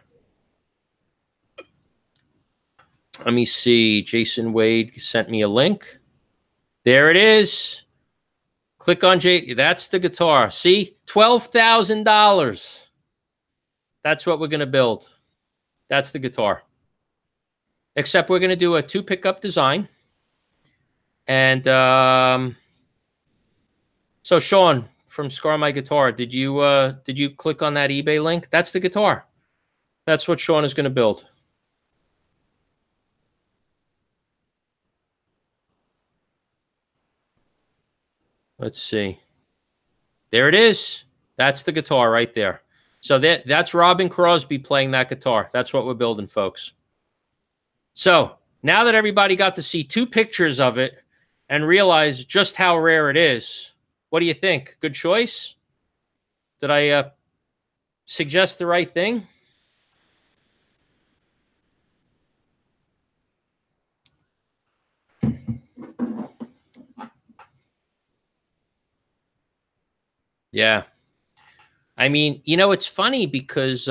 Let me see. Jason Wade sent me a link. There it is. Click on J. That's the guitar. See? $12,000. That's what we're going to build. That's the guitar. Except we're going to do a 2 pickup design. And so Sean from Scar My Guitar, did you click on that eBay link? That's the guitar. That's what Sean is going to build. Let's see. There it is. That's the guitar right there. So that's Robin Crosby playing that guitar. That's what we're building, folks. So now that everybody got to see 2 pictures of it and realize just how rare it is, what do you think? Good choice? Did I suggest the right thing? Yeah. I mean, it's funny because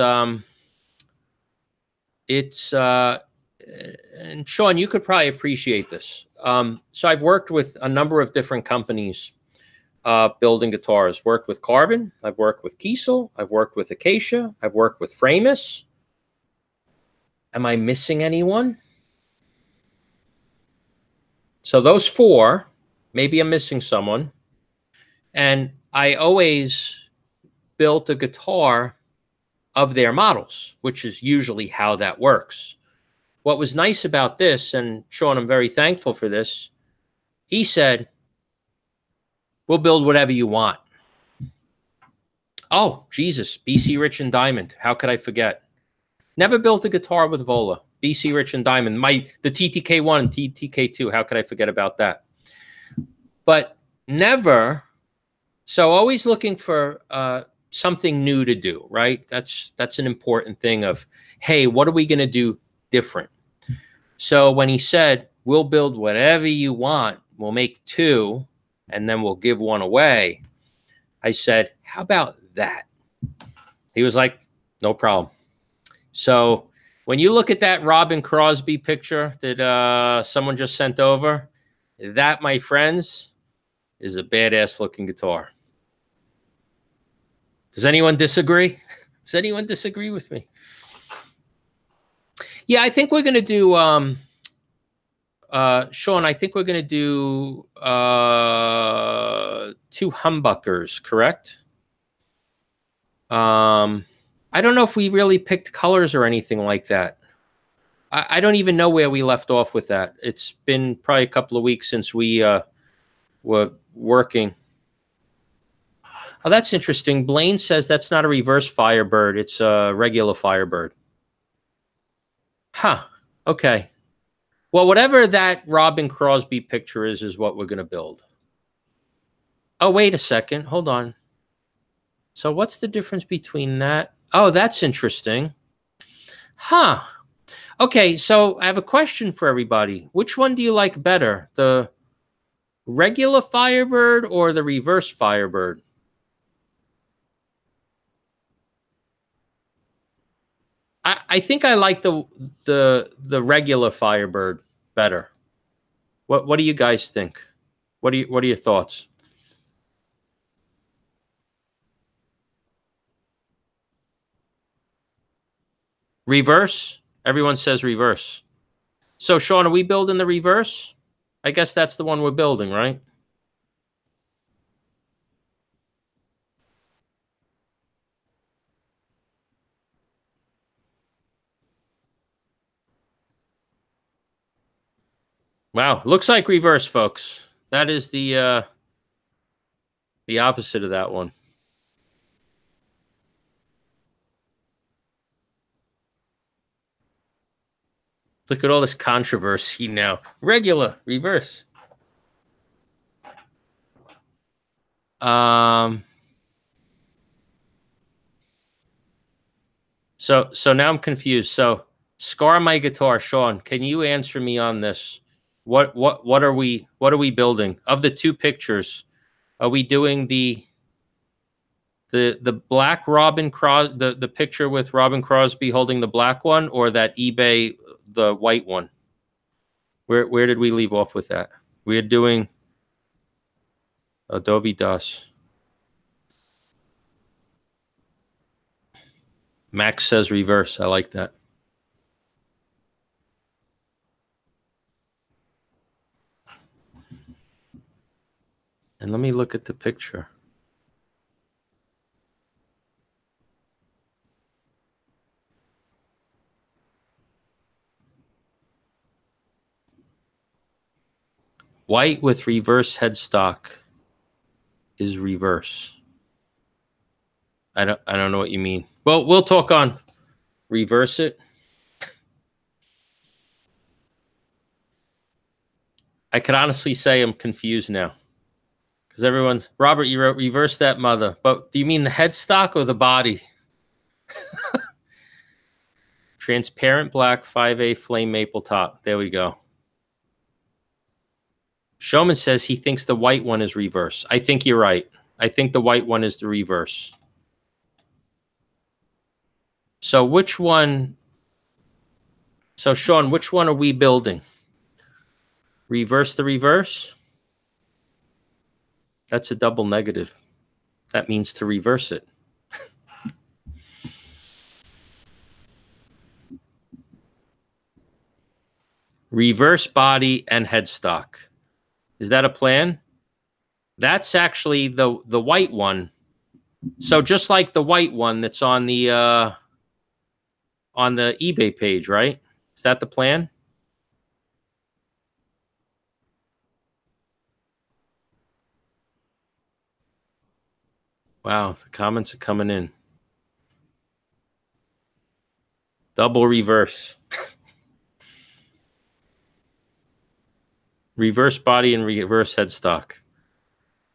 it's and Sean, you could probably appreciate this. So I've worked with a number of different companies building guitars. Worked with Carvin. I've worked with Kiesel. I've worked with Acacia. I've worked with Framus. Am I missing anyone? So those 4, maybe I'm missing someone. And I always built a guitar of their models, which is usually how that works. What was nice about this, and Sean, I'm very thankful for this, he said, we'll build whatever you want. Oh, Jesus, BC Rich and Diamond. How could I forget? Never built a guitar with Vola. BC Rich and Diamond. The TTK1 and TTK2. How could I forget about that? But never. So always looking for something new to do, right? That's an important thing of, hey, what are we going to do different? So when he said, we'll build whatever you want, we'll make 2, and then we'll give 1 away, I said, how about that? He was like, no problem. So when you look at that Robin Crosby picture that someone just sent over, that, my friends, is a badass looking guitar. Does anyone disagree? Does anyone disagree with me? Yeah, I think we're going to do, Sean, I think we're going to do 2 humbuckers, correct? I don't know if we really picked colors or anything like that. I don't even know where we left off with that. It's been probably a couple of weeks since we were working. Oh, that's interesting. Blaine says that's not a reverse Firebird. It's a regular Firebird. Huh. Okay. Well, whatever that Robin Crosby picture is what we're going to build. Oh, wait a second. Hold on. So what's the difference between that? Oh, that's interesting. Huh. Okay, so I have a question for everybody. Which one do you like better? The regular Firebird or the reverse Firebird? I think I like the regular Firebird better. What do you guys think? What are your thoughts? Reverse? Everyone says reverse. So Sean, are we building the reverse? I guess that's the one we're building, right? Wow, looks like reverse, folks. That is the opposite of that one. Look at all this controversy now. Regular, reverse. So now I'm confused. So Scar My Guitar, Sean, can you answer me on this? What are we building? Of the 2 pictures, are we doing the black Robin the picture with Robin Crosby holding the black one, or that eBay the white one? Where did we leave off with that? We're doing Adobe DOS. Max says reverse. I like that. And let me look at the picture. White with reverse headstock is reverse. I don't know what you mean. Well, we'll talk on reverse it. I could honestly say I'm confused now. Because everyone's, Robert, you wrote reverse that mother. But do you mean the headstock or the body? Transparent black 5A flame maple top. There we go. Showman says he thinks the white one is reverse. I think you're right. I think the white one is the reverse. So which one? So Sean, which one are we building? Reverse the reverse? That's a double negative. That means to reverse it. Reverse body and headstock. Is that a plan? That's actually the white one. So just like the white one that's on the eBay page, right? Is that the plan? Wow, the comments are coming in. Double reverse. Reverse body and reverse headstock.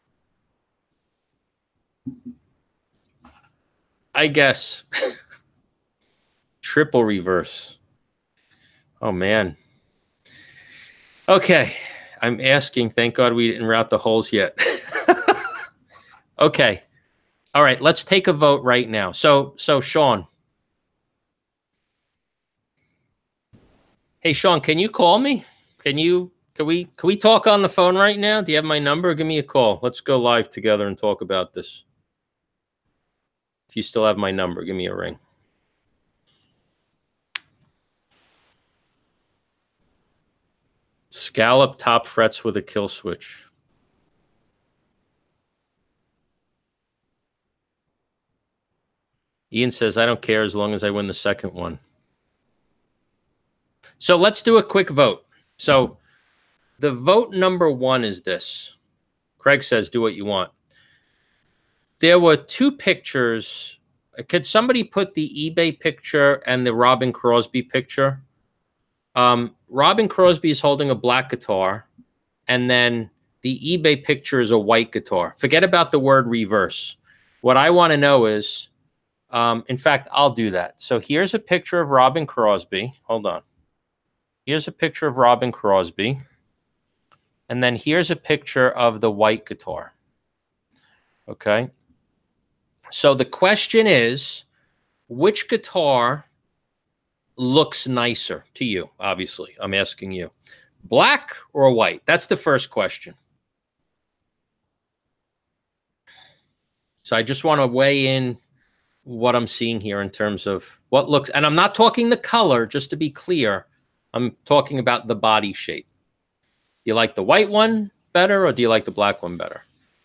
I guess. Triple reverse. Oh, man. Okay. I'm asking. Thank God we didn't route the holes yet. Okay. All right. Let's take a vote right now. So Sean. Hey, Sean, can you call me? Can we talk on the phone right now? Do you have my number? Give me a call. Let's go live together and talk about this. If you still have my number, give me a ring. Scallop top frets with a kill switch. Ian says, I don't care as long as I win the second one. So let's do a quick vote. So the vote number one is this. Craig says, do what you want. There were two pictures. Could somebody put the eBay picture and the Robin Crosby picture? Robin Crosby is holding a black guitar, and then the eBay picture is a white guitar. Forget about the word reverse. What I want to know is, in fact, I'll do that. So here's a picture of Robin Crosby. Hold on. Here's a picture of Robin Crosby. And then here's a picture of the white guitar. Okay. So the question is, which guitar looks nicer to you? Obviously, I'm asking you. Black or white? That's the first question. So I just want to weigh in what I'm seeing here in terms of what looks, and I'm not talking the color, just to be clear. I'm talking about the body shape. Do you like the white one better, or do you like the black one better?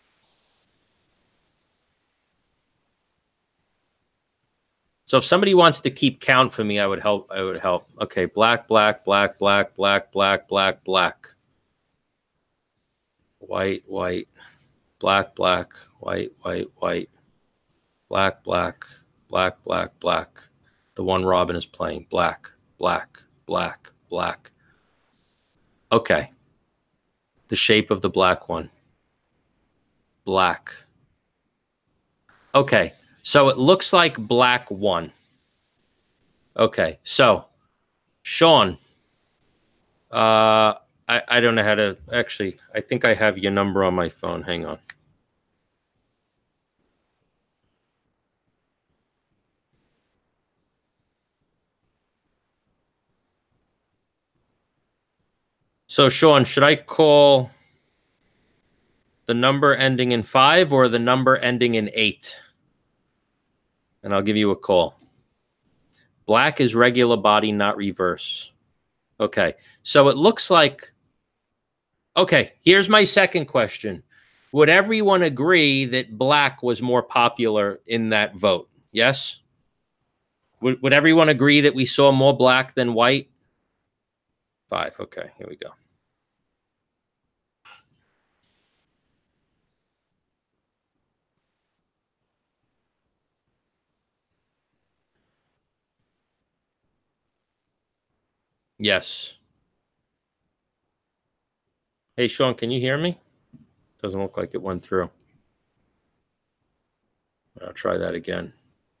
So if somebody wants to keep count for me, I would help. I would help. Okay, black, black, black, black, black, black, black, black. White, white, black, black, white, white, white, black, black, black, black, black. The one Robin is playing. Black, black, black, black. Okay. The shape of the black one. Black. Okay. So it looks like black won. Okay. So, Sean, I don't know how to, actually, I think I have your number on my phone. Hang on. So, Sean, should I call the number ending in 5 or the number ending in 8? And I'll give you a call. Black is regular body, not reverse. Okay. So it looks like, okay, here's my second question. Would everyone agree that black was more popular in that vote? Yes? Would everyone agree that we saw more black than white? 5. Okay, here we go. Yes. Hey, Sean, can you hear me? Doesn't look like it went through. I'll try that again.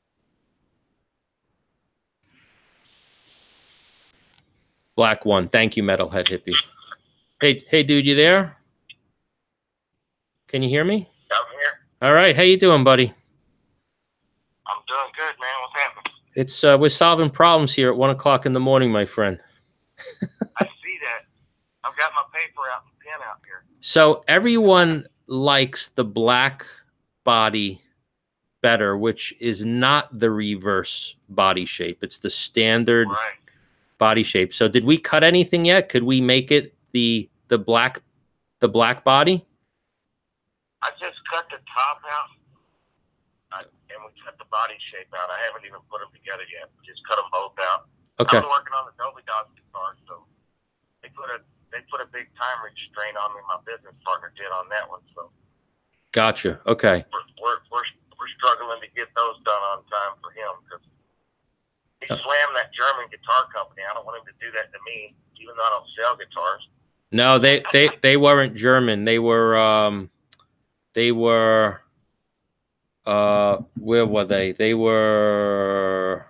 Black one. Thank you, Metalhead Hippie. Hey, dude, you there? Can you hear me? I'm here. All right. How you doing, buddy? I'm doing good, man. What's happening? It's we're solving problems here at 1 o'clock in the morning, my friend. I see that. I've got my paper out and pen out here. So everyone likes the black body better, which is not the reverse body shape. It's the standard body shape. So did we cut anything yet? Could we make it the black body? I just cut the top out, and we cut the body shape out. I haven't even put them together yet. We just cut them both out. Okay. I'm working on the Dolby Dots guitar, so they put a big time restraint on me. My business partner did on that one, so. Gotcha. Okay. We're struggling to get those done on time for him because he slammed that German guitar company. I don't want him to do that to me, even though I don't sell guitars. No, they weren't German. They were where were they? They were.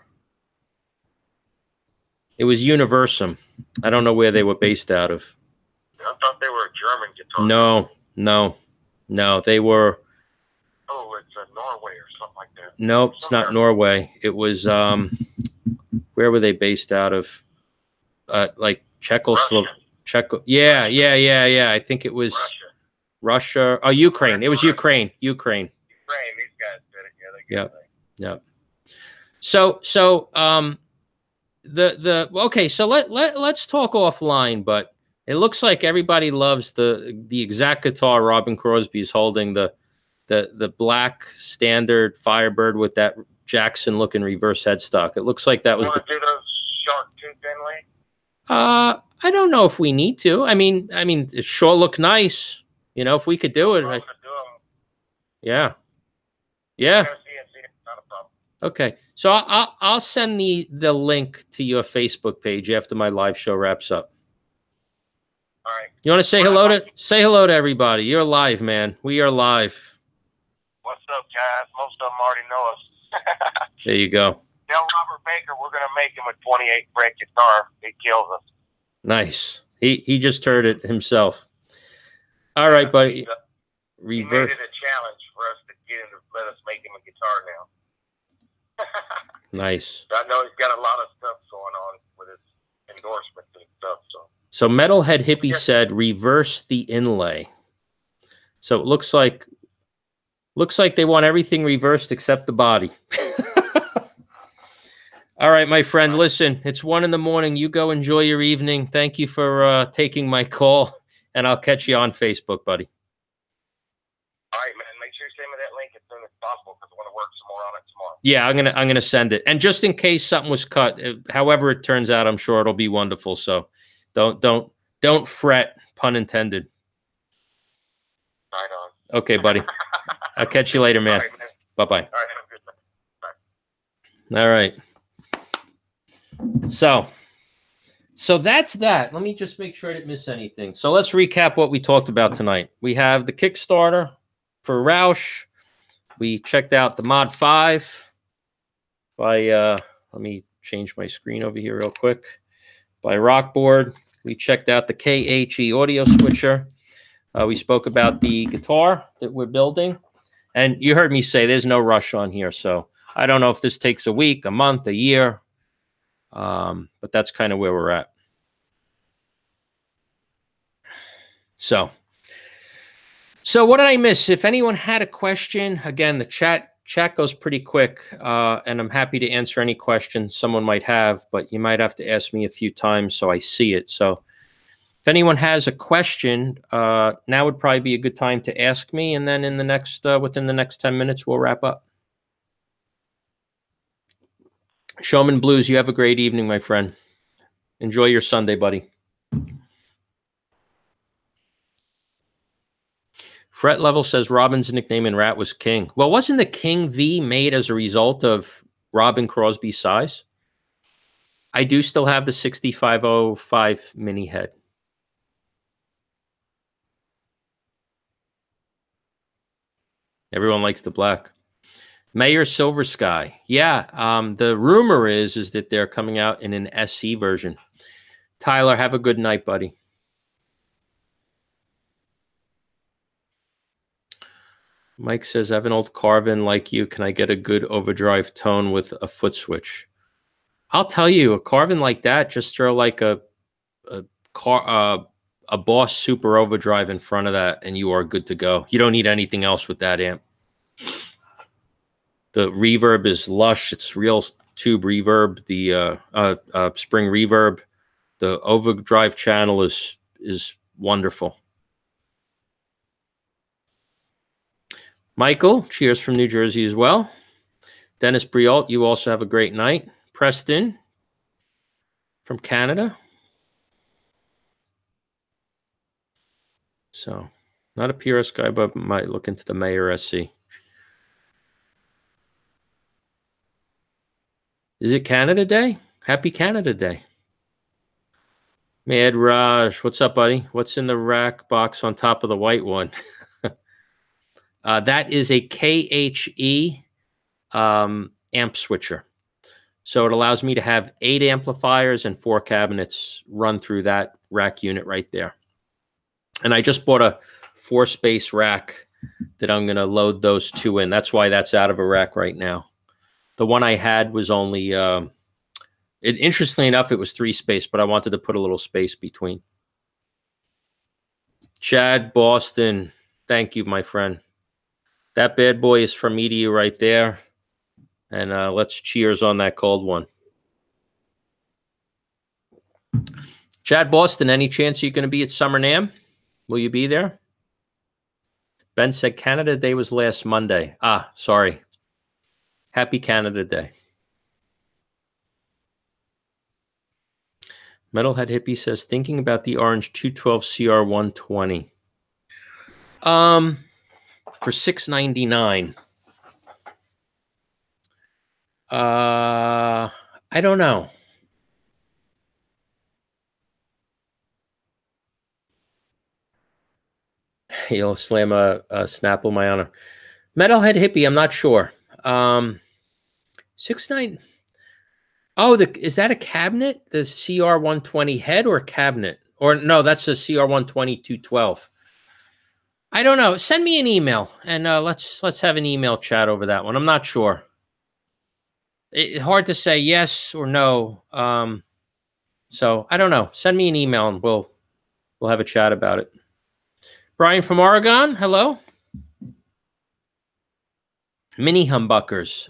It was Universum. I don't know where they were based out of. I thought they were a German guitar. No. They were. Oh, it's Norway or something like that. Nope, it's not Norway. It was where were they based out of? Like Czechoslovakia. Yeah. I think it was Russia. Oh, Ukraine. It was Ukraine. Ukraine. These guys did it. Yeah, they Yep. So okay, so let's talk offline, but it looks like everybody loves the exact guitar Robin Crosby is holding, the black standard Firebird with that Jackson looking reverse headstock. It looks like that was. Want to do those shark tooth inlay? I don't know if we need to. I mean, it sure look nice. You know, if we could do it. Yeah. Not a problem. Okay, so I'll send the link to your Facebook page after my live show wraps up. All right. You want to say hello to everybody? You're live, man. We are live. What's up, guys? Most of them already know us. There you go. Tell Robert Baker we're gonna make him a 28 fret guitar. He kills us. Nice. He just heard it himself. All right, buddy. He made it a challenge for us to get him to let us make him a guitar now. Nice. I know he's got a lot of stuff going on with his endorsements and stuff. So Metalhead Hippie said reverse the inlay. So it looks like they want everything reversed except the body. All right, my friend, listen, it's 1 a.m. You go enjoy your evening. Thank you for taking my call, and I'll catch you on Facebook, buddy. All right, man. Make sure you send me that link as soon as possible because I want to work some more on it tomorrow. Yeah, I'm gonna send it. And just in case something was cut, however it turns out, I'm sure it'll be wonderful. So don't fret, pun intended. Right on. Okay, buddy. I'll catch you later, man. All right, man. Bye-bye. All right, have a good night. Bye. All right. So that's that. Let me just make sure I didn't miss anything. So let's recap what we talked about tonight. We have the Kickstarter for Roush. We checked out the Mod 5 by, let me change my screen over here real quick, by Rockboard. We checked out the KHE audio switcher. We spoke about the guitar that we're building. And you heard me say there's no rush on here. So I don't know if this takes a week, a month, a year. But that's kind of where we're at. So what did I miss? If anyone had a question, again, the chat goes pretty quick, and I'm happy to answer any questions someone might have, but you might have to ask me a few times so I see it. So if anyone has a question, now would probably be a good time to ask me, and then in the next within the next 10 minutes, we'll wrap up. Showman Blues, you have a great evening, my friend. Enjoy your Sunday, buddy. Fret Level says Robin's nickname in Rat was King. Well, wasn't the King V made as a result of Robin Crosby's size? I do still have the 6505 mini head. Everyone likes the black. Mayor Silver Sky. Yeah, the rumor is that they're coming out in an SE version. Tyler, have a good night, buddy. Mike says, I have an old Carvin like you. Can I get a good overdrive tone with a foot switch? I'll tell you, a Carvin like that, just throw like a Boss Super Overdrive in front of that, and you are good to go. You don't need anything else with that amp. The reverb is lush. It's real tube reverb. The spring reverb. The overdrive channel is wonderful. Michael, cheers from New Jersey as well. Dennis Brialt, you also have a great night. Preston from Canada. So, not a PRS guy, but might look into the Mayor SC. Is it Canada Day? Happy Canada Day. Mad Raj, what's up, buddy? What's in the rack box on top of the white one? That is a KHE amp switcher. So it allows me to have 8 amplifiers and 4 cabinets run through that rack unit right there. And I just bought a 4-space rack that I'm going to load those 2 in. That's why that's out of a rack right now. The one I had was only, interestingly enough, it was 3-space, but I wanted to put a little space between. Chad Boston, thank you, my friend. That bad boy is from me to you right there. And let's cheers on that cold one. Chad Boston, any chance you're going to be at Summer NAMM? Will you be there? Ben said Canada Day was last Monday. Ah, sorry. Happy Canada Day. Metalhead Hippie says, thinking about the orange 212 CR120. For $699. I don't know. He'll slam a Snapple my honor. Metalhead Hippie, I'm not sure. 6.9. Oh, is that a cabinet? The CR120 head or cabinet? Or no, that's a CR120 212. I don't know. Send me an email and let's have an email chat over that one. I'm not sure. It's hard to say yes or no. So I don't know. Send me an email and we'll have a chat about it. Brian from Oregon, hello. Mini humbuckers.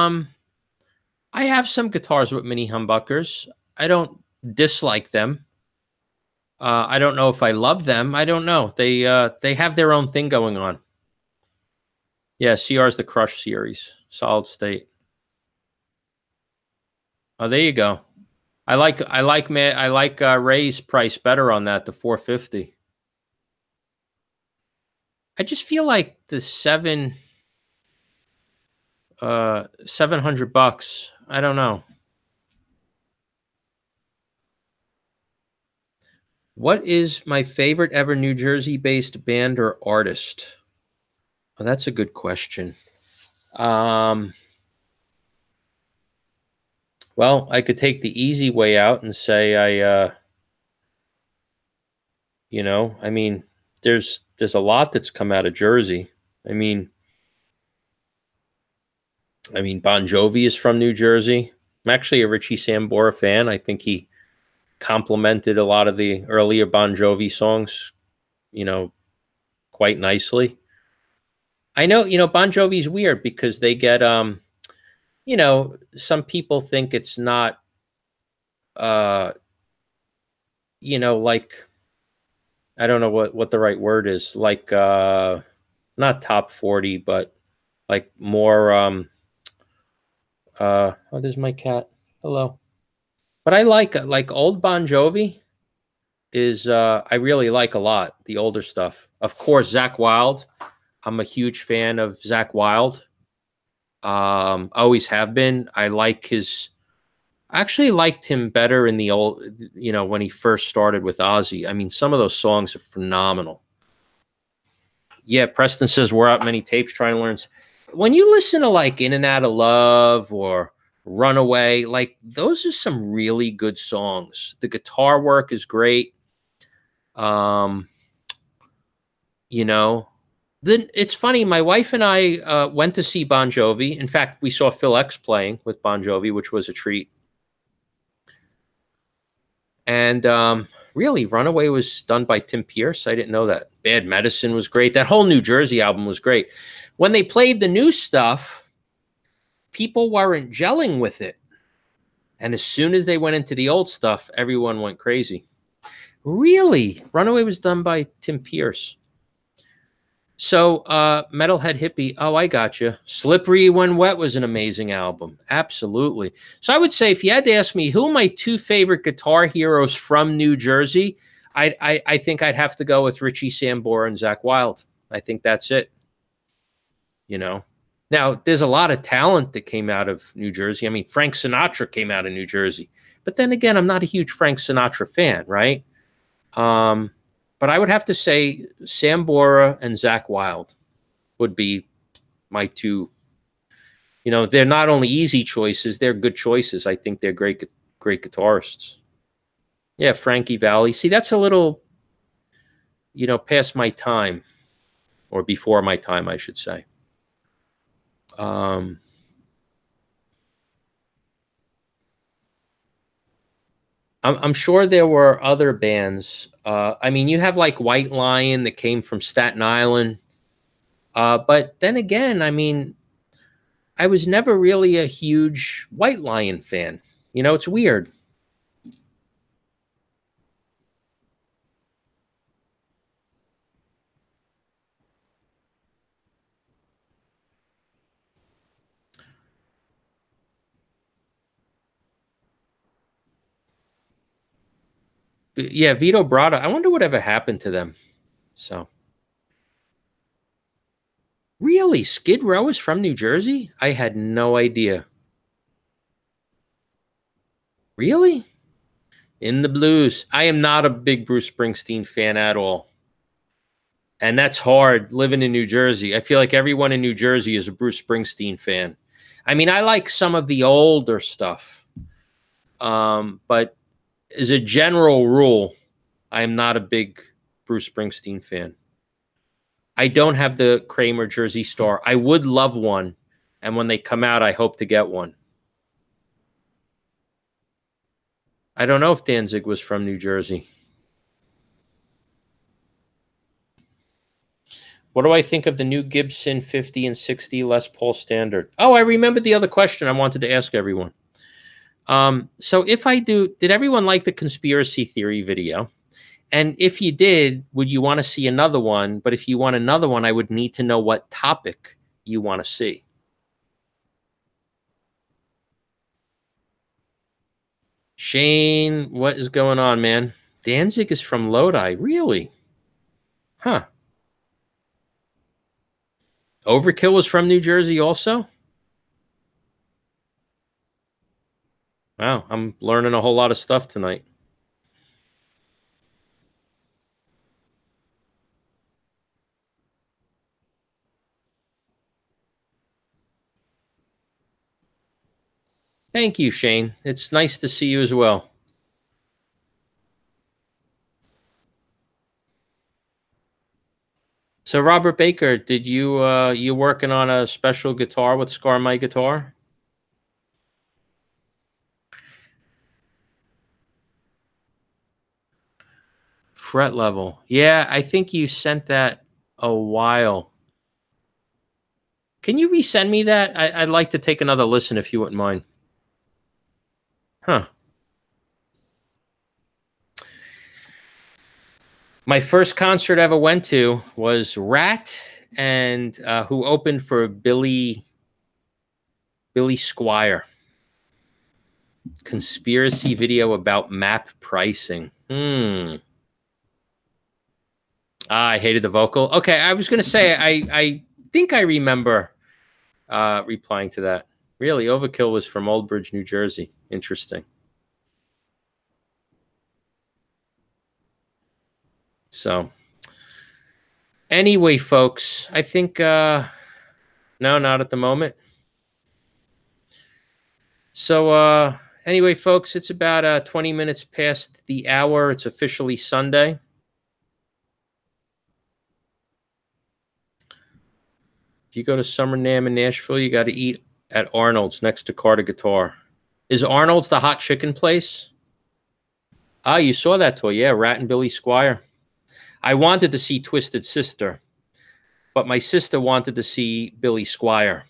I have some guitars with mini humbuckers. I don't dislike them. I don't know if I love them. I don't know. They have their own thing going on. Yeah, CR is the Crush series, solid state. Oh, there you go. I like Ray's price better on that, the 450. I just feel like the $700. I don't know. What is my favorite ever New Jersey-based band or artist? Oh, that's a good question. Well, I could take the easy way out and say I mean, there's a lot that's come out of Jersey. I mean, Bon Jovi is from New Jersey. I'm actually a Richie Sambora fan. I think he complemented a lot of the earlier Bon Jovi songs, quite nicely. I know, Bon Jovi's weird because they get, some people think it's not, like, I don't know what the right word is, like, not top 40, but like more, oh, there's my cat. Hello. But I like old Bon Jovi is, I really like a lot, the older stuff. Of course, Zakk Wylde. I'm a huge fan of Zakk Wylde. Always have been. I actually liked him better in the old, when he first started with Ozzy. I mean, some of those songs are phenomenal. Yeah, Preston says we're out many tapes trying to learn. When you listen to like In and Out of Love or Runaway, like those are some really good songs. The guitar work is great. Then it's funny. My wife and I went to see Bon Jovi. In fact, we saw Phil X playing with Bon Jovi, which was a treat. And really, Runaway was done by Tim Pierce. I didn't know that. Bad Medicine was great. That whole New Jersey album was great. When they played the new stuff, people weren't gelling with it. And as soon as they went into the old stuff, everyone went crazy. Really? Runaway was done by Tim Pierce. So, Metalhead Hippie, oh, I got you. Slippery When Wet was an amazing album. Absolutely. So I would say if you had to ask me who are my 2 favorite guitar heroes from New Jersey, I think I'd have to go with Richie Sambora and Zakk Wylde. I think that's it. Now, there's a lot of talent that came out of New Jersey. I mean, Frank Sinatra came out of New Jersey. But then again, I'm not a huge Frank Sinatra fan, right? But I would have to say Sambora and Zakk Wylde. would be my two. You know, they're not only easy choices, they're good choices. I think they're great guitarists. Yeah, Frankie Valli. See, that's a little, you know, past my time, or before my time, I should say. I'm sure there were other bands. I mean, you have like White Lion that came from Staten Island. But then again, I mean, I was never really a huge White Lion fan. You know, it's weird. Yeah, Vito Bratta. I wonder whatever happened to them. So, really, Skid Row is from New Jersey? I had no idea. Really? In the Blues. I am not a big Bruce Springsteen fan at all. And that's hard living in New Jersey. I feel like everyone in New Jersey is a Bruce Springsteen fan. I mean, I like some of the older stuff. But as a general rule, I am not a big Bruce Springsteen fan. I don't have the Kramer Jersey Star. I would love one. And when they come out, I hope to get one. I don't know if Danzig was from New Jersey. What do I think of the new Gibson 50 and 60 Les Paul Standard? Oh, I remembered the other question I wanted to ask everyone. So if I do, did everyone like the conspiracy theory video? And if you did, would you want to see another one? But if you want another one, I would need to know what topic you want to see. Shane, what is going on, man? Danzig is from Lodi. Really? Huh. Overkill was from New Jersey also? Wow, I'm learning a whole lot of stuff tonight. Thank you, Shane. It's nice to see you as well. So, Robert Baker, did you working on a special guitar with Scar My Guitar? Fret level. Yeah, I think you sent that a while. Can you resend me that? I'd like to take another listen if you wouldn't mind. Huh. My first concert I ever went to was Rat, and who opened for Billy Squire. Conspiracy video about map pricing. I hated the vocal. Okay, I was going to say, I think I remember replying to that. Really, Overkill was from Old Bridge, New Jersey. Interesting. So, anyway, folks, I think, no, not at the moment. So, anyway, folks, it's about 20 minutes past the hour. It's officially Sunday. If you go to Summer NAMM in Nashville, you got to eat at Arnold's next to Carter Guitar. Is Arnold's the hot chicken place? Ah, you saw that tour. Yeah, Rat and Billy Squire. I wanted to see Twisted Sister, but my sister wanted to see Billy Squire.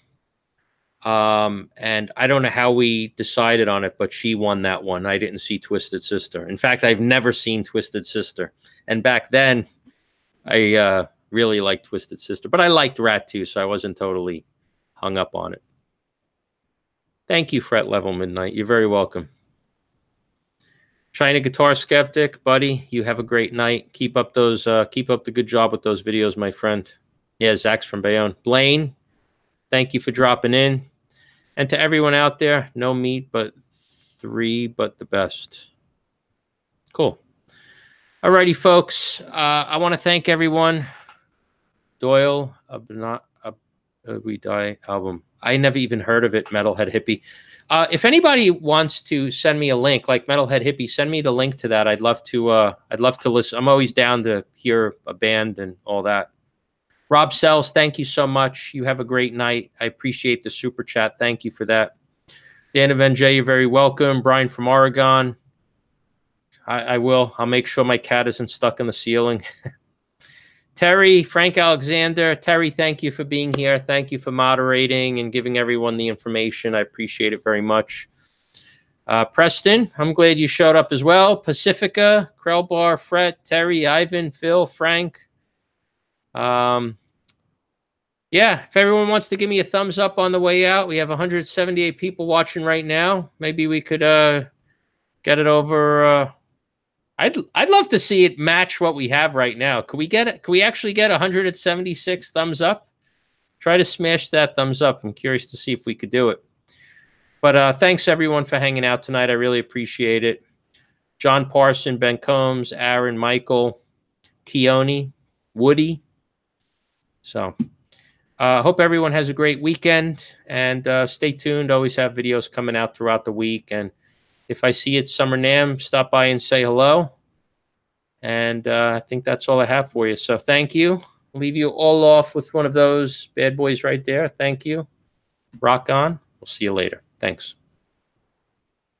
And I don't know how we decided on it, but she won that one. I didn't see Twisted Sister. In fact, I've never seen Twisted Sister. And back then, I really liked Twisted Sister. But I liked Rat too, so I wasn't totally hung up on it. Thank you, Fret Level Midnight. You're very welcome. China Guitar Skeptic, buddy, you have a great night. Keep up the good job with those videos, my friend. Yeah, Zach's from Bayonne. Blaine, thank you for dropping in. And to everyone out there, no meat, but 3 but the best. Cool. Alrighty, folks. I want to thank everyone. Doyle, We Die album. I never even heard of it, Metalhead Hippie. If anybody wants to send me a link, like Metalhead Hippie, send me the link to that. I'd love to listen. I'm always down to hear a band and all that. Rob Sells, thank you so much. You have a great night. I appreciate the super chat. Thank you for that. Dan of NJ, you're very welcome. Brian from Oregon. I will. I'll make sure my cat isn't stuck in the ceiling. Terry, Frank Alexander. Terry, thank you for being here. Thank you for moderating and giving everyone the information. I appreciate it very much. Preston, I'm glad you showed up as well. Pacifica, Krellbar, Fred, Terry, Ivan, Phil, Frank. Yeah, if everyone wants to give me a thumbs up on the way out, we have 178 people watching right now. Maybe we could get it over. I'd love to see it match what we have right now. Could we get it? Could we actually get 176 thumbs up? Try to smash that thumbs up. I'm curious to see if we could do it. But thanks everyone for hanging out tonight. I really appreciate it. John Parson, Ben Combs, Aaron, Michael, Keone, Woody. So hope everyone has a great weekend, and stay tuned. Always have videos coming out throughout the week. And if I see you at Summer NAMM, stop by and say hello. And I think that's all I have for you. So thank you. I'll leave you all off with one of those bad boys right there. Thank you. Rock on. We'll see you later. Thanks.